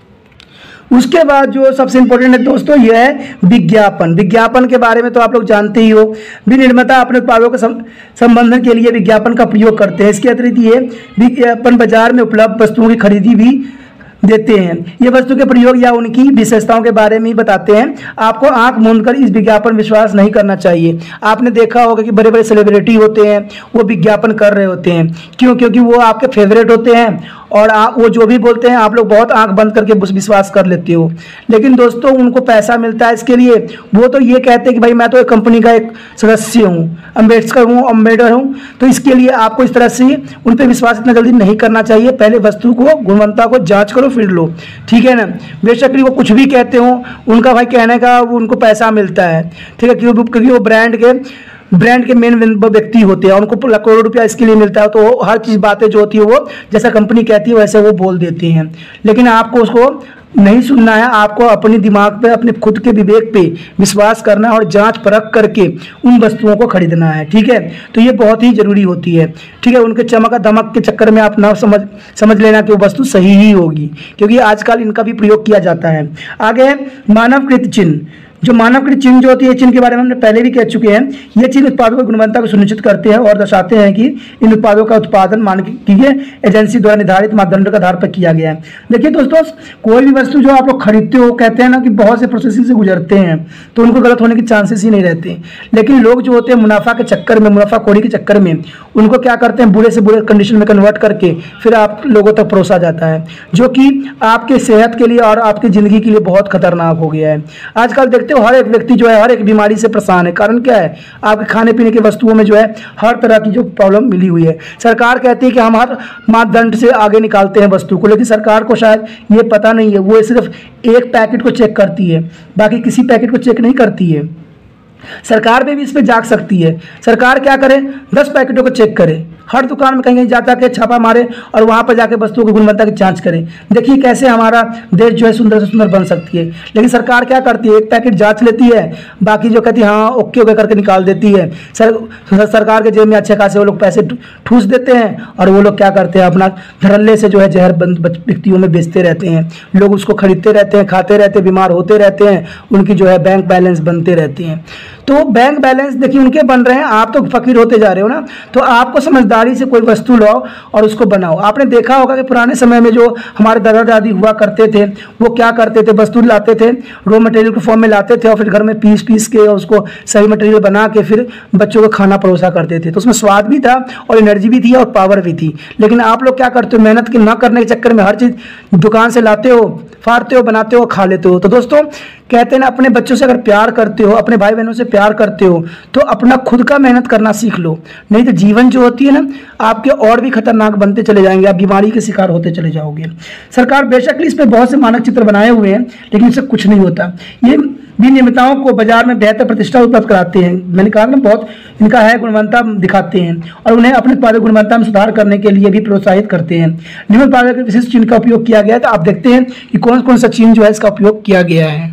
उसके बाद जो सबसे इंपॉर्टेंट है दोस्तों यह है विज्ञापन। विज्ञापन के बारे में तो आप लोग जानते ही हो, विनिर्माता अपने उत्पादों के संबंधन के लिए विज्ञापन का प्रयोग करते हैं। इसके अतिरिक्त ये विज्ञापन बाजार में उपलब्ध वस्तुओं की खरीदी भी देते हैं। ये वस्तु के प्रयोग या उनकी विशेषताओं के बारे में ही बताते हैं। आपको आंख मूंद कर इस विज्ञापन विश्वास नहीं करना चाहिए। आपने देखा होगा कि बड़े बड़े सेलिब्रिटी होते हैं वो विज्ञापन कर रहे होते हैं। क्यों? क्योंकि वो आपके फेवरेट होते हैं और वो जो भी बोलते हैं आप लोग बहुत आंख बंद करके विश्वास कर लेते हो। लेकिन दोस्तों उनको पैसा मिलता है इसके लिए, वो तो ये कहते हैं कि भाई मैं तो एक कंपनी का एक सदस्य हूँ, अम्बेडकर हूँ, तो इसके लिए आपको इस तरह से उन पर विश्वास इतना जल्दी नहीं करना चाहिए। पहले वस्तु को गुणवत्ता को जांच करो फिर लो। ठीक है ना, बेशक वो कुछ भी कहते हो, उनका भाई कहने का उनको पैसा मिलता है। ठीक है, क्योंकि वो ब्रांड के मेन व्यक्ति होते हैं, उनको करोड़ रुपया इसके लिए मिलता है। तो हर चीज़ बातें जो होती है वो जैसा कंपनी कहती है वैसे वो बोल देते हैं। लेकिन आपको उसको नहीं सुनना है, आपको अपने दिमाग पे अपने खुद के विवेक पे विश्वास करना है और जांच परख करके उन वस्तुओं को खरीदना है। ठीक है, तो ये बहुत ही ज़रूरी होती है। ठीक है, उनके चमक दमक के चक्कर में आप ना समझ लेना कि वो वस्तु सही ही होगी, क्योंकि आजकल इनका भी प्रयोग किया जाता है। आगे है मानवकृत चिन्ह। जो मानवकृत चिन्ह जो होती है, चिन्ह के बारे में हमने पहले भी कह चुके हैं। ये चिन्ह उत्पादों की गुणवत्ता को सुनिश्चित करते हैं और दर्शाते हैं कि इन उत्पादों का उत्पादन मानकीय एजेंसी द्वारा निर्धारित मापदंड के आधार पर किया गया है। देखिए दोस्तों, कोई भी वस्तु जो आप लोग खरीदते हो, कहते हैं ना कि बहुत से प्रोसेसिंग से गुजरते हैं तो उनको गलत होने के चांसेस ही नहीं रहते। लेकिन लोग जो होते हैं मुनाफा के चक्कर में, मुनाफाखोरी के चक्कर में उनको क्या करते हैं, बुरे से बुरे कंडीशन में कन्वर्ट करके फिर आप लोगों तक परोसा जाता है, जो कि आपके सेहत के लिए और आपकी ज़िंदगी के लिए बहुत खतरनाक हो गया है। आजकल देखते हर एक व्यक्ति जो है हर एक बीमारी से परेशान है। कारण क्या है, आपके खाने पीने की वस्तुओं में जो है हर तरह की जो प्रॉब्लम मिली हुई है। सरकार कहती है कि हम हर मापदंड से आगे निकालते हैं वस्तु को, लेकिन सरकार को शायद ये पता नहीं है। वो सिर्फ एक पैकेट को चेक करती है, बाकी किसी पैकेट को चेक नहीं करती है। सरकार भी इस पे जाग सकती है। सरकार क्या करे, 10 पैकेटों को चेक करे, हर दुकान में कहीं कहीं जाता के छापा मारे और वहाँ पर जाके वस्तुओं की गुणवत्ता की जांच करे। देखिए कैसे हमारा देश जो है सुंदर से सुंदर बन सकती है। लेकिन सरकार क्या करती है, एक पैकेट जांच लेती है, बाकी जो कहती है हाँ ओके ओके करके निकाल देती है। सरकार के जेब में अच्छे खासे वो लोग पैसे ठूस देते हैं और वो लोग क्या करते हैं, अपना धड़ल्ले से जो है जहर व्यक्तियों में बेचते रहते हैं। लोग उसको खरीदते रहते हैं, खाते रहते हैं, बीमार होते रहते हैं, उनकी जो है बैंक बैलेंस बनते रहते हैं। तो बैंक बैलेंस देखिए उनके बन रहे हैं, आप तो फकीर होते जा रहे हो ना। तो आपको समझदारी से कोई वस्तु लाओ और उसको बनाओ। आपने देखा होगा कि पुराने समय में जो हमारे दादा दादी हुआ करते थे, वो क्या करते थे, वस्तु लाते थे, रॉ मटेरियल के फॉर्म में लाते थे और फिर घर में पीस पीस के और उसको सही मटेरियल बना के फिर बच्चों को खाना परोसा करते थे। तो उसमें स्वाद भी था और एनर्जी भी थी और पावर भी थी। लेकिन आप लोग क्या करते हो, मेहनत न करने के चक्कर में हर चीज़ दुकान से लाते हो, फाड़ते हो, बनाते हो, खा लेते हो। तो दोस्तों कहते हैं ना, अपने बच्चों से अगर प्यार करते हो, अपने भाई बहनों से प्यार करते हो, तो अपना खुद का मेहनत करना सीख लो। नहीं तो जीवन जो होती है ना, आपके और भी खतरनाक बनते चले जाएंगे, आप बीमारी के शिकार होते चले जाओगे। सरकार बेशक इस पर बहुत से मानक चित्र बनाए हुए हैं, लेकिन इससे कुछ नहीं होता। ये विनियमितताओं को बाजार में बेहतर प्रतिष्ठा उपलब्ध कराते हैं। मैंने कहा ना, बहुत इनका है गुणवत्ता दिखाते हैं और उन्हें अपने उत्पादक गुणवत्ता में सुधार करने के लिए भी प्रोत्साहित करते हैं। निम्न उत्पादक विशिष्ट चिन्ह का उपयोग किया गया है। तो आप देखते हैं कि कौन कौन सा चिन्ह जो है इसका उपयोग किया गया है।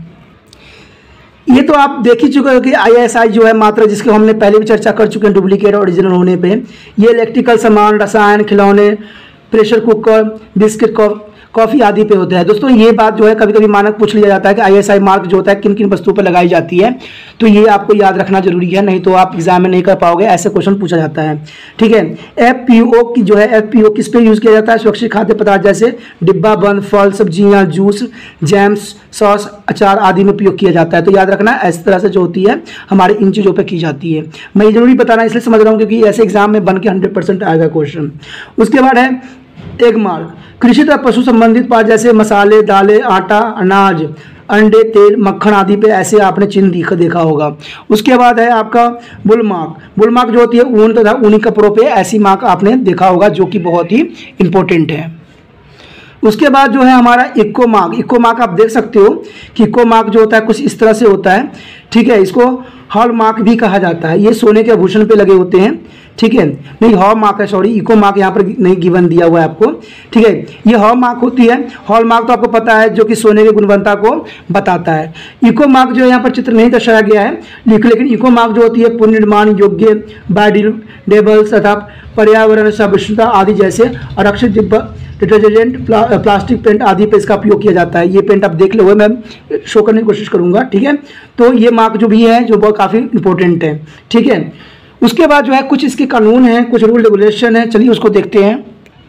ये तो आप देख ही चुके हो कि ISI जो है मात्रा, जिसकी हमने पहले भी चर्चा कर चुके हैं डुप्लीकेट और ओरिजिनल होने पे। ये इलेक्ट्रिकल सामान, रसायन, खिलौने, प्रेशर कुकर, बिस्किट, कॉफ़ी आदि पे होता है। दोस्तों ये बात जो है कभी कभी मानक पूछ लिया जाता है कि ISI मार्क जो होता है किन किन वस्तुओं पर लगाई जाती है। तो ये आपको याद रखना जरूरी है, नहीं तो आप एग्जाम में नहीं कर पाओगे, ऐसे क्वेश्चन पूछा जाता है। ठीक है। FPO की जो है, FPO किस पे यूज़ किया जाता है, सुरक्षित खाद्य पदार्थ जैसे डिब्बा बंद फल, सब्जियाँ, जूस, जैम्स, सॉस, अचार आदि में उपयोग किया जाता है। तो याद रखना, इस तरह से जो होती है हमारे इन चीज़ों पर की जाती है। मैं ये जरूरी बताना इसलिए समझ रहा हूँ क्योंकि ऐसे एग्जाम में बन के 100% आएगा क्वेश्चन। उसके बाद है एग मार्क, कृषि तथा पशु संबंधित पार्ट जैसे मसाले, दालें, आटा, अनाज, अंडे, तेल, मक्खन आदि पे ऐसे आपने चिन्ह देखा होगा। उसके बाद है आपका बुल मार्क। बुल मार्क जो होती है ऊन तथा ऊनी कपड़ों पे ऐसी मार्क आपने देखा होगा, जो कि बहुत ही इंपॉर्टेंट है। उसके बाद जो है हमारा इको मार्क। इको मार्क आप देख सकते हो कि इको मार्क जो होता है कुछ इस तरह से होता है। ठीक है। इसको हॉल मार्क भी कहा जाता है। ये सोने के आभूषण पे लगे होते हैं। ठीक है। नहीं, हॉल मार्क है, सॉरी, इको मार्क यहाँ पर नहीं गिवन दिया हुआ है आपको। ठीक है। ये हॉल मार्क होती है। हॉल मार्क तो आपको पता है, जो कि सोने की गुणवत्ता को बताता है। इको मार्क जो यहाँ पर चित्र नहीं दर्शाया गया है, लेकिन इको मार्क जो होती है पुनर्निर्माण योग्य, बायोडिग्रेडेबल तथा पर्यावरण सहिष्णुता आदि जैसे आरक्षित डिटर्जेंट, प्लास्टिक पेंट आदि पे इसका उपयोग किया जाता है। ये पेंट आप देख लो, मैं शो करने की कोशिश करूंगा। ठीक है। तो ये मार्क जो भी है जो बहुत काफ़ी इंपॉर्टेंट है। ठीक है। उसके बाद जो है कुछ इसके कानून हैं, कुछ रूल रेगुलेशन है, चलिए उसको देखते हैं।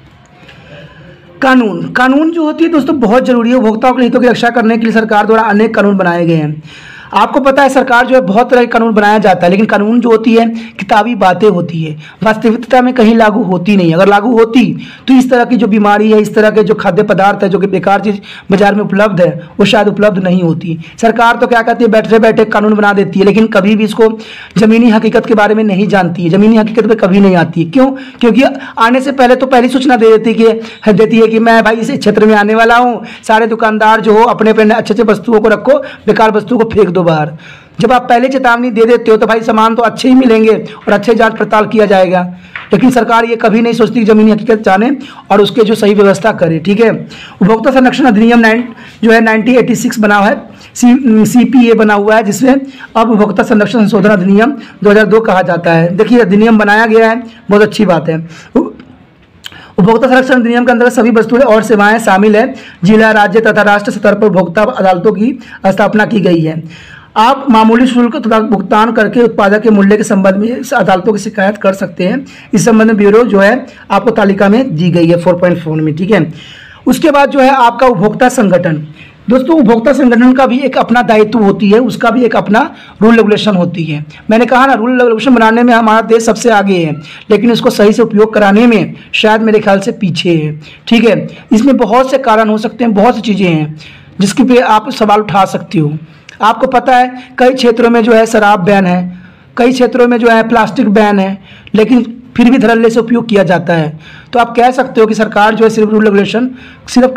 कानून जो होती है दोस्तों बहुत जरूरी है। उपभोक्ताओं के हितों की रक्षा करने के लिए सरकार द्वारा अनेक कानून बनाए गए हैं। आपको पता है सरकार जो है बहुत तरह के कानून बनाया जाता है, लेकिन कानून जो होती है किताबी बातें होती है, वास्तविकता में कहीं लागू होती नहीं। अगर लागू होती तो इस तरह की जो बीमारी है, इस तरह के जो खाद्य पदार्थ है जो कि बेकार चीज़ बाजार में उपलब्ध है, वो शायद उपलब्ध नहीं होती। सरकार तो क्या कहती है, बैठे बैठे कानून बना देती है, लेकिन कभी भी इसको ज़मीनी हकीकत के बारे में नहीं जानती है, ज़मीनी हकीकत पर कभी नहीं आती है। क्यों? क्योंकि आने से पहले तो पहली सूचना दे देती है कि मैं भाई इस क्षेत्र में आने वाला हूँ, सारे दुकानदार जो हो अपने अपने अच्छे अच्छे वस्तुओं को रखो, बेकार वस्तुओं को फेंक दो बाहर। जब आप पहले चेतावनी दे देते हो तो भाई सामान तो अच्छे ही मिलेंगे और अच्छे जांच पड़ताल किया जाएगा। लेकिन सरकार ये कभी नहीं सोचती जमीनी हकीकत जाने और उसके जो सही व्यवस्था करे। ठीक है। उपभोक्ता संरक्षण अधिनियम जो है 1986 बना हुआ है, CPA बना हुआ है, जिसमें अब उपभोक्ता संरक्षण संशोधन अधिनियम 2002 कहा जाता है। देखिए अधिनियम बनाया गया है, बहुत अच्छी बात है। उपभोक्ता संरक्षण अधिनियम के अंतर्गत सभी वस्तुएं और सेवाएं शामिल है। जिला, राज्य तथा राष्ट्र स्तर पर उपभोक्ता अदालतों की स्थापना की गई है। आप मामूली शुल्क तथा भुगतान करके उत्पादक के मूल्य के संबंध में इस अदालतों की शिकायत कर सकते हैं। इस संबंध में ब्यूरो जो है आपको तालिका में दी गई है 4.4 में। ठीक है। उसके बाद जो है आपका उपभोक्ता संगठन। दोस्तों उपभोक्ता संगठन का भी एक अपना दायित्व होती है, उसका भी एक अपना रूल रेगुलेशन होती है। मैंने कहा ना, रूल रेगुलेशन बनाने में हमारा देश सबसे आगे है, लेकिन इसको सही से उपयोग कराने में शायद मेरे ख्याल से पीछे है। ठीक है। इसमें बहुत से कारण हो सकते हैं, बहुत सी चीज़ें हैं जिसके पे आप सवाल उठा सकते हो। आपको पता है कई क्षेत्रों में जो है शराब बैन है, कई क्षेत्रों में जो है प्लास्टिक बैन है, लेकिन फिर भी धड़ल्ले से उपयोग किया जाता है। तो आप कह सकते हो कि सरकार जो है सिर्फ रूल रेगुलेशन सिर्फ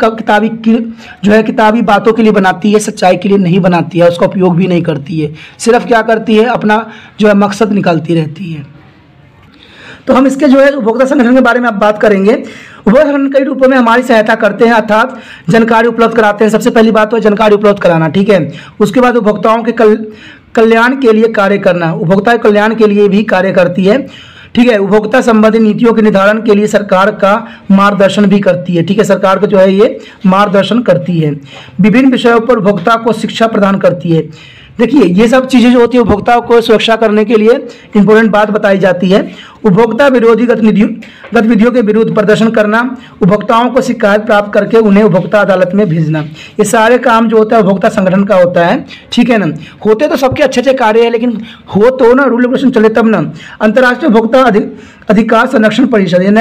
किताबी बातों के लिए बनाती है, सच्चाई के लिए नहीं बनाती है, उसका उपयोग भी नहीं करती है, सिर्फ क्या करती है, अपना जो है मकसद निकालती रहती है। तो हम इसके जो है उपभोक्ता संगठन के बारे में आप बात करेंगे। उपभोक्ता संगठन कई रूपों में हमारी सहायता करते हैं, अर्थात जानकारी उपलब्ध कराते हैं। सबसे पहली बात तो है जानकारी उपलब्ध कराना, ठीक है। उसके बाद उपभोक्ताओं के कल्याण के लिए कार्य करना, उपभोक्ता के कल्याण के लिए भी कार्य करती है, ठीक है। उपभोक्ता संबंधी नीतियों के निर्धारण के लिए सरकार का मार्गदर्शन भी करती है, ठीक है। सरकार को जो है ये मार्गदर्शन करती है। विभिन्न विषयों पर उपभोक्ता को शिक्षा प्रदान करती है। देखिए ये सब चीज़ें जो होती है उपभोक्ता को सुरक्षा करने के लिए इंपॉर्टेंट बात बताई जाती है। उपभोक्ता विरोधी गतिविधियों के विरुद्ध प्रदर्शन करना, उपभोक्ताओं को शिकायत प्राप्त करके उन्हें उपभोक्ता अदालत में भेजना, ये सारे काम जो होता है उपभोक्ता संगठन का होता है, ठीक है ना। होते तो सबके अच्छे अच्छे कार्य है, लेकिन हो तो ना रूल रेगुलेशन चले तब ना। अंतर्राष्ट्रीय उपभोक्ता अधिकार संरक्षण परिषद यानी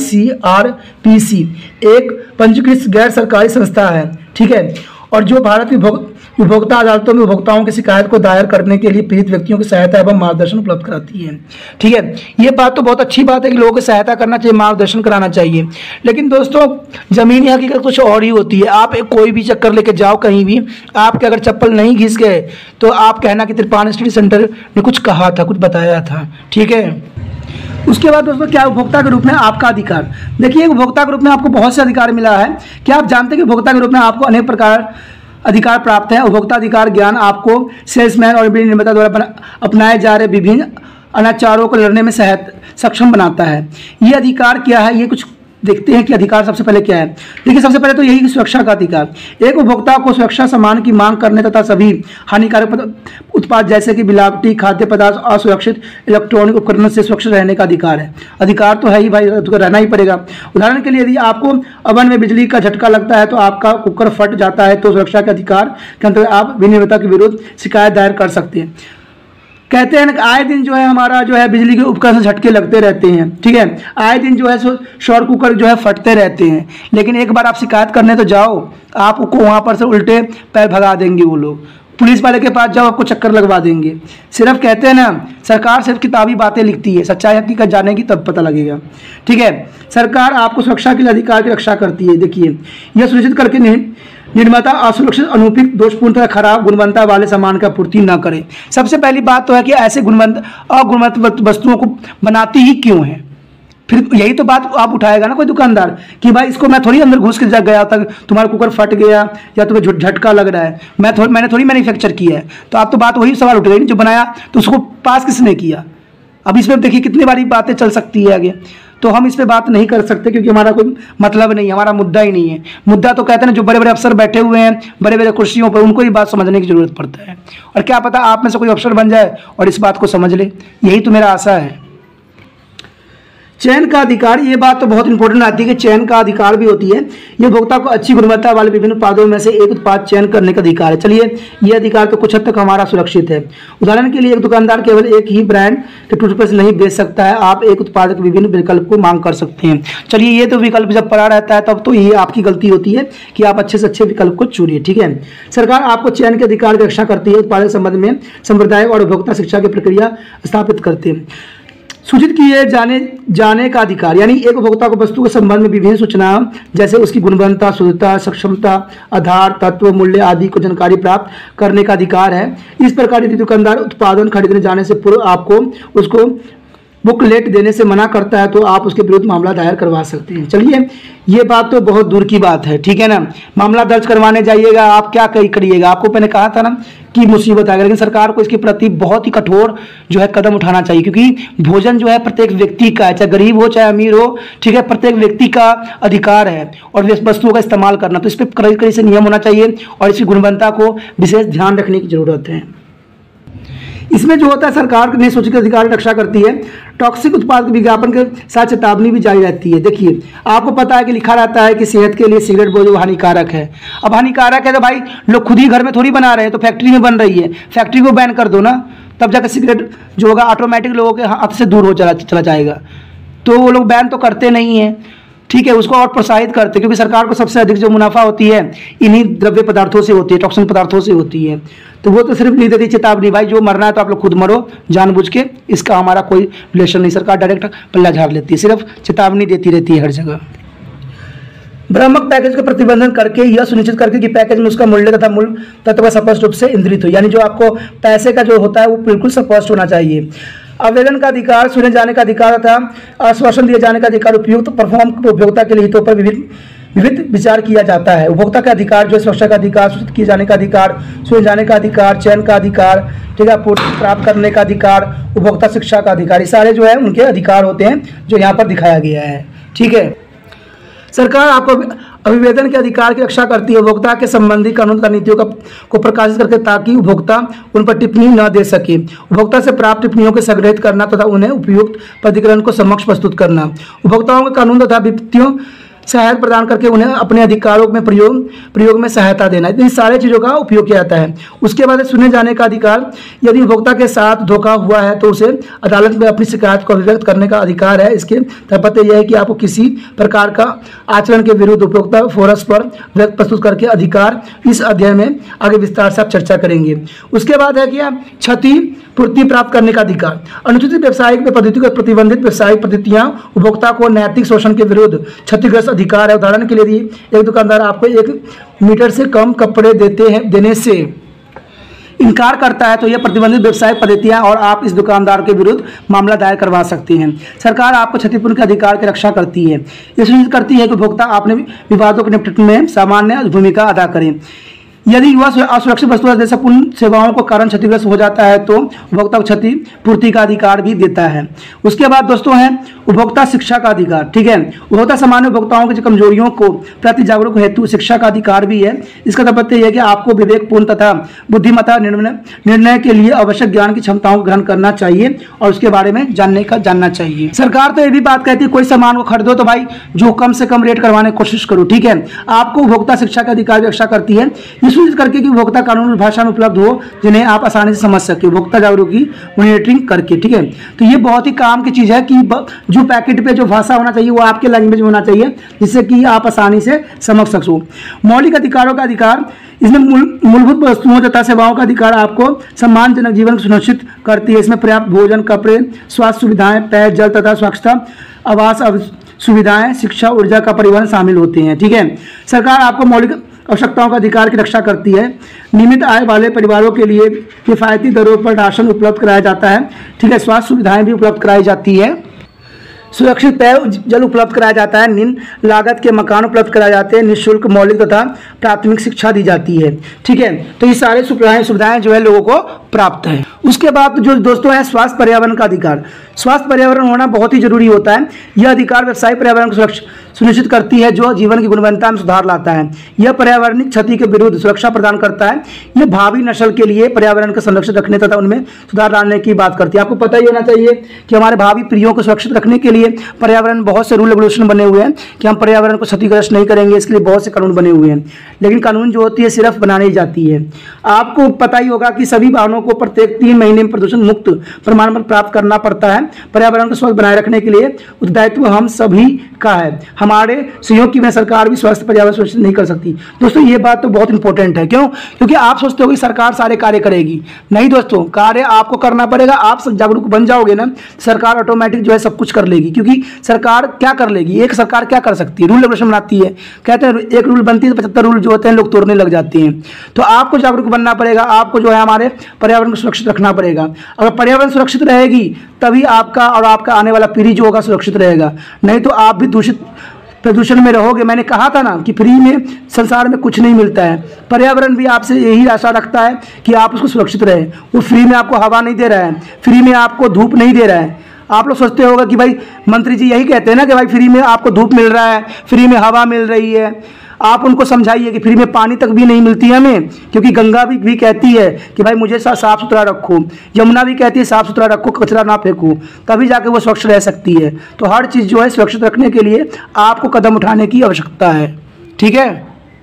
ICRPC एक पंजीकृत गैर सरकारी संस्था है, ठीक है। और जो भारत की उपभोक्ता अदालतों में उपभोक्ताओं की शिकायत को दायर करने के लिए पीड़ित व्यक्तियों की सहायता एवं मार्गदर्शन उपलब्ध कराती है, ठीक है। ये बात तो बहुत अच्छी बात है कि लोगों की सहायता करना चाहिए, मार्गदर्शन कराना चाहिए। लेकिन दोस्तों ज़मीनी हकीकत कुछ और ही होती है। आप कोई भी चक्कर लेके जाओ कहीं भी, आपके अगर चप्पल नहीं घिस गए तो आप कहना कि तिरपान स्टडी सेंटर ने कुछ कहा था, कुछ बताया था, ठीक है। उसके बाद दोस्तों क्या उपभोक्ता के रूप में आपका अधिकार। देखिए उपभोक्ता के रूप में आपको बहुत से अधिकार मिला है। क्या आप जानते हैं कि उपभोक्ता के रूप में आपको अनेक प्रकार अधिकार प्राप्त है। उपभोक्ता अधिकार ज्ञान आपको सेल्समैन और बिजली निर्माता द्वारा अपनाए जा रहे विभिन्न अनाचारों को लड़ने में सक्षम बनाता है। ये अधिकार क्या है, ये कुछ देखते हैं कि अधिकार सबसे पहले क्या है। देखिए सबसे पहले तो यही सुरक्षा का अधिकार। एक उपभोक्ता को सुरक्षा सामान की मांग करने तथा सभी हानिकारक उत्पाद जैसे कि मिलावटी खाद्य पदार्थ, असुरक्षित इलेक्ट्रॉनिक उपकरणों से सुरक्षित रहने का अधिकार है। अधिकार तो है ही भाई, तो रहना ही पड़ेगा। उदाहरण के लिए यदि आपको ओवन में बिजली का झटका लगता है तो आपका कुकर फट जाता है तो सुरक्षा के अधिकार के अंतर्गत आप विनिर्माता के विरुद्ध शिकायत दायर कर सकते हैं। कहते हैं ना आए दिन जो है हमारा जो है बिजली के उपकरण से झटके लगते रहते हैं, ठीक है। आए दिन जो है शॉर्ट कुकर जो है फटते रहते हैं, लेकिन एक बार आप शिकायत करने तो जाओ, आपको वहाँ पर से उल्टे पैर भगा देंगे वो लोग। पुलिस वाले के पास जाओ, आपको चक्कर लगवा देंगे। सिर्फ कहते हैं ना सरकार सिर्फ किताबी बातें लिखती है, सच्चाई हकीकत जानेगी तब पता लगेगा, ठीक है। सरकार आपको सुरक्षा के अधिकार की रक्षा करती है। देखिए यह सुनिश्चित करके निर्माता असुरक्षित, अनुपयुक्त, दोषपूर्ण तथा खराब गुणवत्ता वाले सामान का आपूर्ति न करे। सबसे पहली बात तो है कि ऐसे अगुणवत्ता वस्तुओं को बनाती ही क्यों है। फिर यही तो बात आप उठाएगा ना कोई दुकानदार कि भाई इसको मैं थोड़ी अंदर घुस के गया था, तुम्हारा कुकर फट गया या तुम्हें झटका लग रहा है, मैंने थोड़ी मैन्युफैक्चर किया है। तो आप तो बात वही सवाल उठेगा नहीं, जो बनाया तो उसको पास किसने किया। अब इसमें देखिए कितनी बारी बातें चल सकती है आगे। तो हम इस पे बात नहीं कर सकते क्योंकि हमारा कोई मतलब नहीं है, हमारा मुद्दा ही नहीं है। मुद्दा तो कहते हैं ना जो बड़े बड़े अफसर बैठे हुए हैं बड़े बड़े कुर्सियों पर, उनको ही बात समझने की जरूरत पड़ता है। और क्या पता आप में से कोई अफसर बन जाए और इस बात को समझ ले, यही तो मेरा आशा है। चयन का अधिकार, ये बात तो बहुत इंपॉर्टेंट आती है कि चयन का अधिकार भी होती है। ये उपभोक्ता को अच्छी गुणवत्ता वाले विभिन्न उत्पादों में से एक उत्पाद चयन करने का अधिकार है। चलिए ये अधिकार तो कुछ हद तक हमारा सुरक्षित है। उदाहरण के लिए एक दुकानदार केवल एक ही ब्रांड के टूथपेस्ट नहीं बेच सकता है, आप एक उत्पाद के विभिन्न विकल्प को मांग कर सकते हैं। चलिए ये तो विकल्प जब पड़ा रहता है तब तो ये आपकी गलती होती है कि आप अच्छे से अच्छे विकल्प को चुनिए, ठीक है। सरकार आपको चयन के अधिकार की रक्षा करती है। उत्पादक संबंध में संप्रदाय और उपभोक्ता शिक्षा की प्रक्रिया स्थापित करते हैं। सूचित किए जाने का अधिकार, यानी एक उपभोक्ता को वस्तु के संबंध में विभिन्न सूचना जैसे उसकी गुणवत्ता, शुद्धता, सक्षमता, आधार, तत्व, मूल्य आदि को जानकारी प्राप्त करने का अधिकार है। इस प्रकार यदि दुकानदार उत्पादन खरीदने जाने से पूर्व आपको उसको बुकलेट देने से मना करता है तो आप उसके विरुद्ध मामला दायर करवा सकते हैं। चलिए ये बात तो बहुत दूर की बात है, ठीक है ना। मामला दर्ज करवाने जाइएगा, आप क्या करिएगा, आपको मैंने कहा था ना कि मुसीबत आएगा। लेकिन सरकार को इसके प्रति बहुत ही कठोर जो है कदम उठाना चाहिए, क्योंकि भोजन जो है प्रत्येक व्यक्ति का है, चाहे गरीब हो चाहे अमीर हो, ठीक है, प्रत्येक व्यक्ति का अधिकार है और वस्तुओं का इस्तेमाल करना। तो इस पर कड़ाई से नियम होना चाहिए और इसकी गुणवत्ता को विशेष ध्यान रखने की जरूरत है। इसमें जो होता है सरकार ने सूचित अधिकार रक्षा करती है। टॉक्सिक उत्पाद के विज्ञापन के साथ चेतावनी भी जारी रहती है। देखिए आपको पता है कि लिखा रहता है कि सेहत के लिए सिगरेट जो हानिकारक है। अब हानिकारक है तो भाई लोग खुद ही घर में थोड़ी बना रहे हैं, तो फैक्ट्री में बन रही है, फैक्ट्री को बैन कर दो ना, तब जाकर सिगरेट जो होगा ऑटोमेटिक लोगों के हाथ से दूर हो चला जाएगा। तो वो लोग बैन तो करते नहीं हैं, ठीक है, उसको और प्रोत्साहित करते, क्योंकि सरकार को सबसे अधिक जो मुनाफा होती है इन्हीं द्रव्य पदार्थों से होती है, टॉक्सिन पदार्थों से होती है। तो वो तो सिर्फ नहीं देती चेतावनी, भाई जो मरना है तो आप लोग खुद मरो जानबूझ के, इसका हमारा कोई रिलेशन नहीं। सरकार डायरेक्ट पल्ला झाड़ लेती है, सिर्फ चेतावनी देती रहती है हर जगह। भ्रामक पैकेज का प्रतिबंधन करके यह सुनिश्चित करके कि पैकेज में उसका मूल्य तथा मूल तत्व स्पष्ट रूप से इंद्रित हो, यानी जो आपको पैसे का जो होता है वो बिल्कुल स्पष्ट होना चाहिए। आवेदन का अधिकार, सुने जाने का अधिकार तथा आश्वासन दिए जाने का अधिकार उपयुक्त परफॉर्म उपभोक्ता के लिए हितों पर विविध विचार किया जाता है। उपभोक्ता का अधिकार जो सुरक्षा का अधिकार, सूचित किए जाने का अधिकार, सुने जाने का अधिकार, चयन का अधिकार, ठीक है, पूर्ति प्राप्त करने का अधिकार, उपभोक्ता शिक्षा का अधिकार, ये सारे जो है उनके अधिकार होते हैं जो यहाँ पर दिखाया गया है। ठीक है, सरकार आपको अभिवेदन के अधिकार की रक्षा करती है उपभोक्ता के संबंधी कानून तथा नीतियों को प्रकाशित करके, ताकि उपभोक्ता उन पर टिप्पणी न दे सके। उपभोक्ता से प्राप्त टिप्पणियों को संग्रहित करना तथा उन्हें उपयुक्त प्राधिकरण को समक्ष प्रस्तुत करना। उपभोक्ताओं के कानून तथा वित्तीय सहायता प्रदान करके उन्हें अपने अधिकारों में प्रयोग में सहायता देना, इन सारे चीज़ों का उपयोग किया जाता है। उसके बाद सुने जाने का अधिकार, यदि उपभोक्ता के साथ धोखा हुआ है तो उसे अदालत में अपनी शिकायत को अभिव्यक्त करने का अधिकार है। इसके तात्पर्य यह है कि आपको किसी प्रकार का आचरण के विरुद्ध उपभोक्ता फोरस पर व्यक्त प्रस्तुत करके अधिकार, इस अध्याय में आगे विस्तार से आप चर्चा करेंगे। उसके बाद है कि क्षति पूर्ति प्राप्त करने का अधिकार। अनुचित व्यावसायिक पद्धतियों को प्रतिबंधित व्यावसायिक पद्धतियां उपभोक्ता को नैतिक शोषण के विरुद्ध क्षतिग्रस्त अधिकार है। उदाहरण के लिए एक दुकानदार आपको 1 मीटर से कम कपड़े देने से इनकार करता है तो यह प्रतिबंधित व्यवसायिक पद्धतियां और आप इस दुकानदार के विरुद्ध मामला दायर करवा सकते हैं। सरकार आपको क्षतिपूर्ति के अधिकार की रक्षा करती है। यह सुनिश्चित करती है कि उपभोक्ता अपने विवादों के निपटान में सामान्य भूमिका अदा करें। यदि वह असुरक्षित वस्तुओं जैसे पूर्ण सेवाओं को कारण क्षतिग्रस्त हो जाता है तो उपभोक्ता को क्षतिपूर्ति का अधिकार भी देता है। उसके बाद दोस्तों है उपभोक्ता शिक्षा का अधिकार। ठीक है, उपभोक्ता सामान्य उपभोक्ताओं की कमजोरियों को प्रति जागरूक हेतु शिक्षा का अधिकार भी है। इसका तात्पर्य यह है कि आपको विवेकपूर्ण तथा बुद्धिमत्ता निर्णय के लिए आवश्यक ज्ञान की क्षमताओं को ग्रहण करना चाहिए और उसके बारे में जानना चाहिए। सरकार तो ये भी बात कहती है कोई सामान को खरीदो तो भाई जो कम से कम रेट करवाने की कोशिश करो। ठीक है, आपको उपभोक्ता शिक्षा का अधिकार की रक्षा करती है, सुनिश्चित करके कि उपभोक्ता कानूनी भाषा में उपलब्ध हो जिन्हें आप आसानी से समझ सके, उपभोक्ता जागरूकता की मॉनिटरिंग करके। ठीक है, तो ये बहुत ही काम की चीज़ है कि जो पैकेट पे जो भाषा होना चाहिए वो आपके लैंग्वेज में होना चाहिए जिससे कि आप आसानी से समझ सको। मौलिक अधिकारों का अधिकार, इसमें मूलभूत वस्तुओं तथा सेवाओं का अधिकार आपको सम्मानजनक जीवन सुनिश्चित करती है। इसमें पर्याप्त भोजन, कपड़े, स्वास्थ्य सुविधाएं, पेय जल तथा स्वच्छता, आवास सुविधाएं, शिक्षा, ऊर्जा का परिवहन शामिल होते हैं। ठीक है, सरकार आपको मौलिक आवश्यकताओं का अधिकार की रक्षा करती है। नियमित आय वाले परिवारों के लिए किफायती दरों पर राशन उपलब्ध कराया जाता है। ठीक है, स्वास्थ्य सुविधाएं भी उपलब्ध कराई जाती है, सुरक्षित पेय जल उपलब्ध कराया जाता है, निम्न लागत के मकान उपलब्ध कराए जाते हैं, निःशुल्क मौलिक तथा प्राथमिक शिक्षा दी जाती है। ठीक है, तो ये सारे सुविधाएं जो है लोगों को प्राप्त है। उसके बाद जो दोस्तों है स्वास्थ्य पर्यावरण का अधिकार। स्वास्थ्य पर्यावरण होना बहुत ही जरूरी होता है। यह अधिकार व्यवसायिक पर्यावरण को सुनिश्चित करती है जो जीवन की गुणवत्ता में सुधार लाता है। यह पर्यावरणिक क्षति के विरुद्ध सुरक्षा प्रदान करता है। यह भावी नस्ल के लिए पर्यावरण का संरक्षण रखने तथा उनमें सुधार लाने की बात करती है। आपको पता ही होना चाहिए कि हमारे भावी पीढ़ियों को सुरक्षित रखने के लिए पर्यावरण बहुत से रूल रेगुलेशन बने हुए हैं कि हम पर्यावरण को क्षतिग्रस्त नहीं करेंगे, इसके लिए बहुत से कानून बने हुए हैं। लेकिन कानून जो होती है सिर्फ बनाने ही जाती है। आपको पता ही होगा कि सभी वाहनों को प्रत्येक 3 महीने में प्रदूषण मुक्त प्रमाण पत्र प्राप्त करना पड़ता है। पर्यावरण को स्वच्छ बनाए रखने के लिए उत्तरदायित्व हम सभी का है। हमारे सहयोग की बिना सरकार भी स्वस्थ पर्यावरण सुनिश्चित नहीं कर सकती। दोस्तों ये बात तो बहुत इंपॉर्टेंट है। क्यों? क्योंकि आप सोचते हो कि सरकार सारे कार्य करेगी, नहीं दोस्तों, कार्य आपको करना पड़ेगा। आप जागरूक बन जाओगे ना, सरकार ऑटोमेटिक जो है सब कुछ कर लेगी। क्योंकि सरकार क्या कर लेगी, एक सरकार क्या कर सकती है, रूल रेगुलेशन बनाती है। कहते हैं एक रूल बनती है तो 75 रूल जो होते हैं लोग तोड़ने लग जाते हैं। तो आपको जागरूक बनना पड़ेगा, आपको जो है हमारे पर्यावरण को सुरक्षित रखना पड़ेगा। अगर पर्यावरण सुरक्षित रहेगी तभी आपका और आपका आने वाला पीढ़ी जो होगा सुरक्षित रहेगा, नहीं तो आप भी प्रदूषण में रहोगे। मैंने कहा था ना कि फ्री में संसार में कुछ नहीं मिलता है। पर्यावरण भी आपसे यही आशा रखता है कि आप उसको सुरक्षित रहे। वो फ्री में आपको हवा नहीं दे रहा है, फ्री में आपको धूप नहीं दे रहा है। आप लोग सोचते होगा कि भाई मंत्री जी यही कहते हैं ना कि भाई फ्री में आपको धूप मिल रहा है, फ्री में हवा मिल रही है। आप उनको समझाइए कि फ्री में पानी तक भी नहीं मिलती है हमें, क्योंकि गंगा भी कहती है कि भाई मुझे साफ सुथरा रखो, यमुना भी कहती है साफ सुथरा रखो, कचरा ना फेंको, तभी जाके वो स्वच्छ रह सकती है। तो हर चीज़ जो है सुरक्षित रखने के लिए आपको कदम उठाने की आवश्यकता है। ठीक है,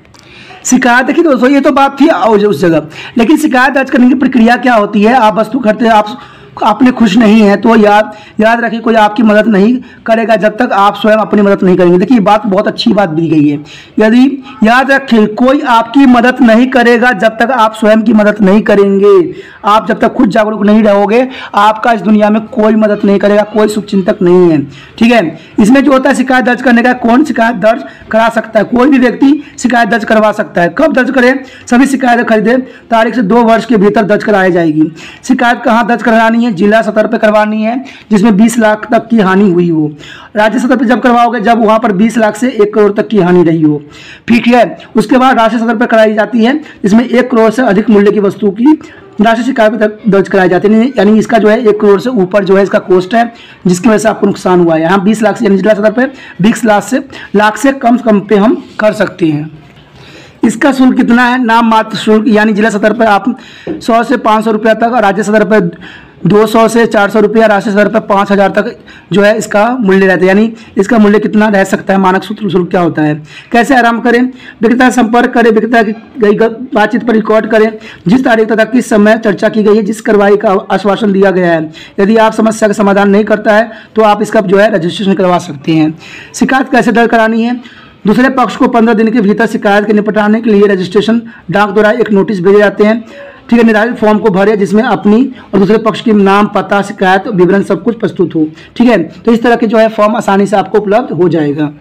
शिकायत देखिए दोस्तों, ये तो बात थी उस जगह, लेकिन शिकायत दर्ज करने की प्रक्रिया क्या होती है। आप वस्तु खरीदते हैं, आप अपने खुश नहीं है तो याद रखिए कोई आपकी मदद नहीं करेगा जब तक आप स्वयं अपनी मदद नहीं करेंगे। देखिए बात बहुत अच्छी बात दी गई है। यदि याद रखें कोई आपकी मदद नहीं करेगा जब तक आप स्वयं की मदद नहीं करेंगे। आप जब तक खुद जागरूक नहीं रहोगे आपका इस दुनिया में कोई मदद नहीं करेगा, कोई शुभचिंतक नहीं है। ठीक है, इसमें जो होता है शिकायत दर्ज करने का, कौन शिकायत दर्ज करा सकता है? कोई भी व्यक्ति शिकायत दर्ज करवा सकता है। कब दर्ज करें? सभी शिकायतें खरीदे तारीख से 2 वर्ष के भीतर दर्ज कराई जाएगी। शिकायत कहाँ दर्ज करवानी है? जिला स्तर पर करवानी है जिसमें 20 लाख तक की हानि हुई हो। राज्य स्तर पर जब करवाओगे जब वहाँ पर 20 लाख से 1 करोड़ तक की हानि रही हो। ठीक है, उसके बाद राष्ट्रीय स्तर पर कराई जाती है जिसमें 1 करोड़ से अधिक मूल्य की वस्तु की राष्ट्रीय शिकायत दर्ज कराई जाती है। यानी इसका जो है 1 करोड़ से ऊपर जो है इसका कॉस्ट है जिसकी वजह से आपको नुकसान हुआ है। यहाँ 20 लाख से यानी जिला स्तर पर 20 लाख से कम पे हम कर सकते हैं। इसका शुल्क कितना है? नाम मात्र शुल्क, यानी जिला स्तर पर आप 100 से 500 रुपया तक और राज्य स्तर पर 200 से 400 रुपया, राष्ट्रीय स्तर पर 5000 तक जो है इसका मूल्य रहता है। यानी इसका मूल्य कितना रह सकता है? मानक शुल्क क्या होता है? कैसे आराम करें? विक्रेता से संपर्क करें, विक्रेता की गई बातचीत पर रिकॉर्ड करें, जिस तारीख तक किस समय चर्चा की गई है, जिस कार्रवाई का आश्वासन दिया गया है। यदि आप समस्या का समाधान नहीं करता है तो आप इसका जो है रजिस्ट्रेशन करवा सकते हैं। शिकायत कैसे दर्ज करानी है? दूसरे पक्ष को 15 दिन के भीतर शिकायत के निपटाने के लिए रजिस्ट्रेशन डाक द्वारा एक नोटिस भेजे जाते हैं। ठीक है, निर्धारित फॉर्म को भरे जिसमें अपनी और दूसरे पक्ष के नाम, पता, शिकायत विवरण सब कुछ प्रस्तुत हो। ठीक है, तो इस तरह के जो है फॉर्म आसानी से आपको उपलब्ध हो जाएगा।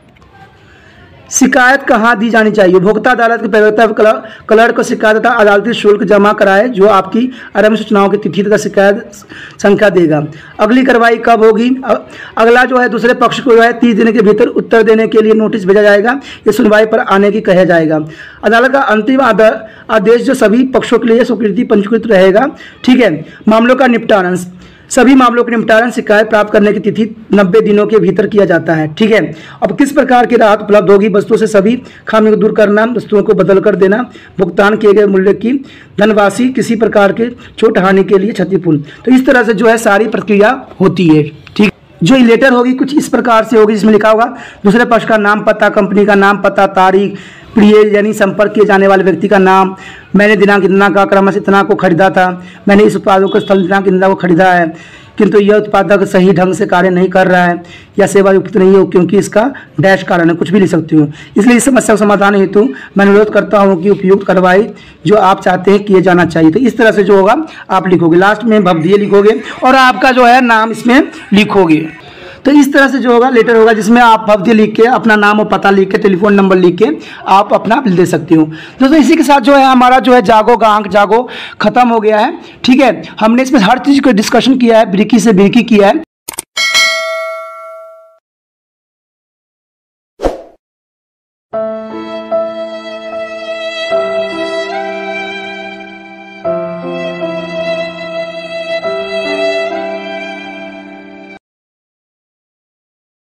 शिकायत कहाँ दी जानी चाहिए? उपभोक्ता अदालत के प्रवक्ता क्लर्क को शिकायत तथा अदालती शुल्क जमा कराए जो आपकी आरंभ सूचनाओं की तिथि तथा शिकायत संख्या देगा। अगली कार्रवाई कब होगी? अगला जो है दूसरे पक्ष को जो है 30 दिन के भीतर उत्तर देने के लिए नोटिस भेजा जाएगा। ये सुनवाई पर आने की कहा जाएगा। अदालत का अंतिम आदेश जो सभी पक्षों के लिए स्वीकृति पंजीकृत रहेगा। ठीक है, मामलों का निपटान, सभी मामलों के निपटान शिकायत प्राप्त करने की तिथि 90 दिनों के भीतर किया जाता है। ठीक है, अब किस प्रकार की राहत उपलब्ध होगी? वस्तुओं से सभी खामियों को दूर करना, वस्तुओं को बदल कर देना, भुगतान किए गए मूल्य की धनराशि, किसी प्रकार के चोट हानि के लिए क्षतिपूर्ति। तो इस तरह से जो है सारी प्रक्रिया होती है। ठीक, जो लेटर होगी कुछ इस प्रकार से होगी जिसमें लिखा होगा दूसरे पक्ष का नाम, पता, कंपनी का नाम, पता, तारीख, प्रिय यानी संपर्क किए जाने वाले व्यक्ति का नाम, मैंने दिनांक इतना का क्रमश इतना को खरीदा था, मैंने इस उत्पादों को स्थल दिनांक इतना को खरीदा है किंतु यह उत्पादक सही ढंग से कार्य नहीं कर रहा है या सेवा युक्त नहीं हो क्योंकि इसका डैश कारण है, कुछ भी लिख सकती हूँ। इसलिए इस समस्या को समाधान हेतु मैं अनुरोध करता हूँ कि उपयुक्त कार्रवाई जो आप चाहते हैं किए जाना चाहिए। तो इस तरह से जो होगा आप लिखोगे, लास्ट में भवदीय लिखोगे और आपका जो है नाम इसमें लिखोगे। तो इस तरह से जो होगा लेटर होगा जिसमें आप भवदीय लिख के अपना नाम और पता लिख के टेलीफोन नंबर लिख के आप अपना बिल दे सकते हो। दोस्तों इसी के साथ जो है हमारा जो है जागो गांक जागो खत्म हो गया है। ठीक है, हमने इसमें हर चीज़ को डिस्कशन किया है, ब्रीकी से ब्रीकी किया है।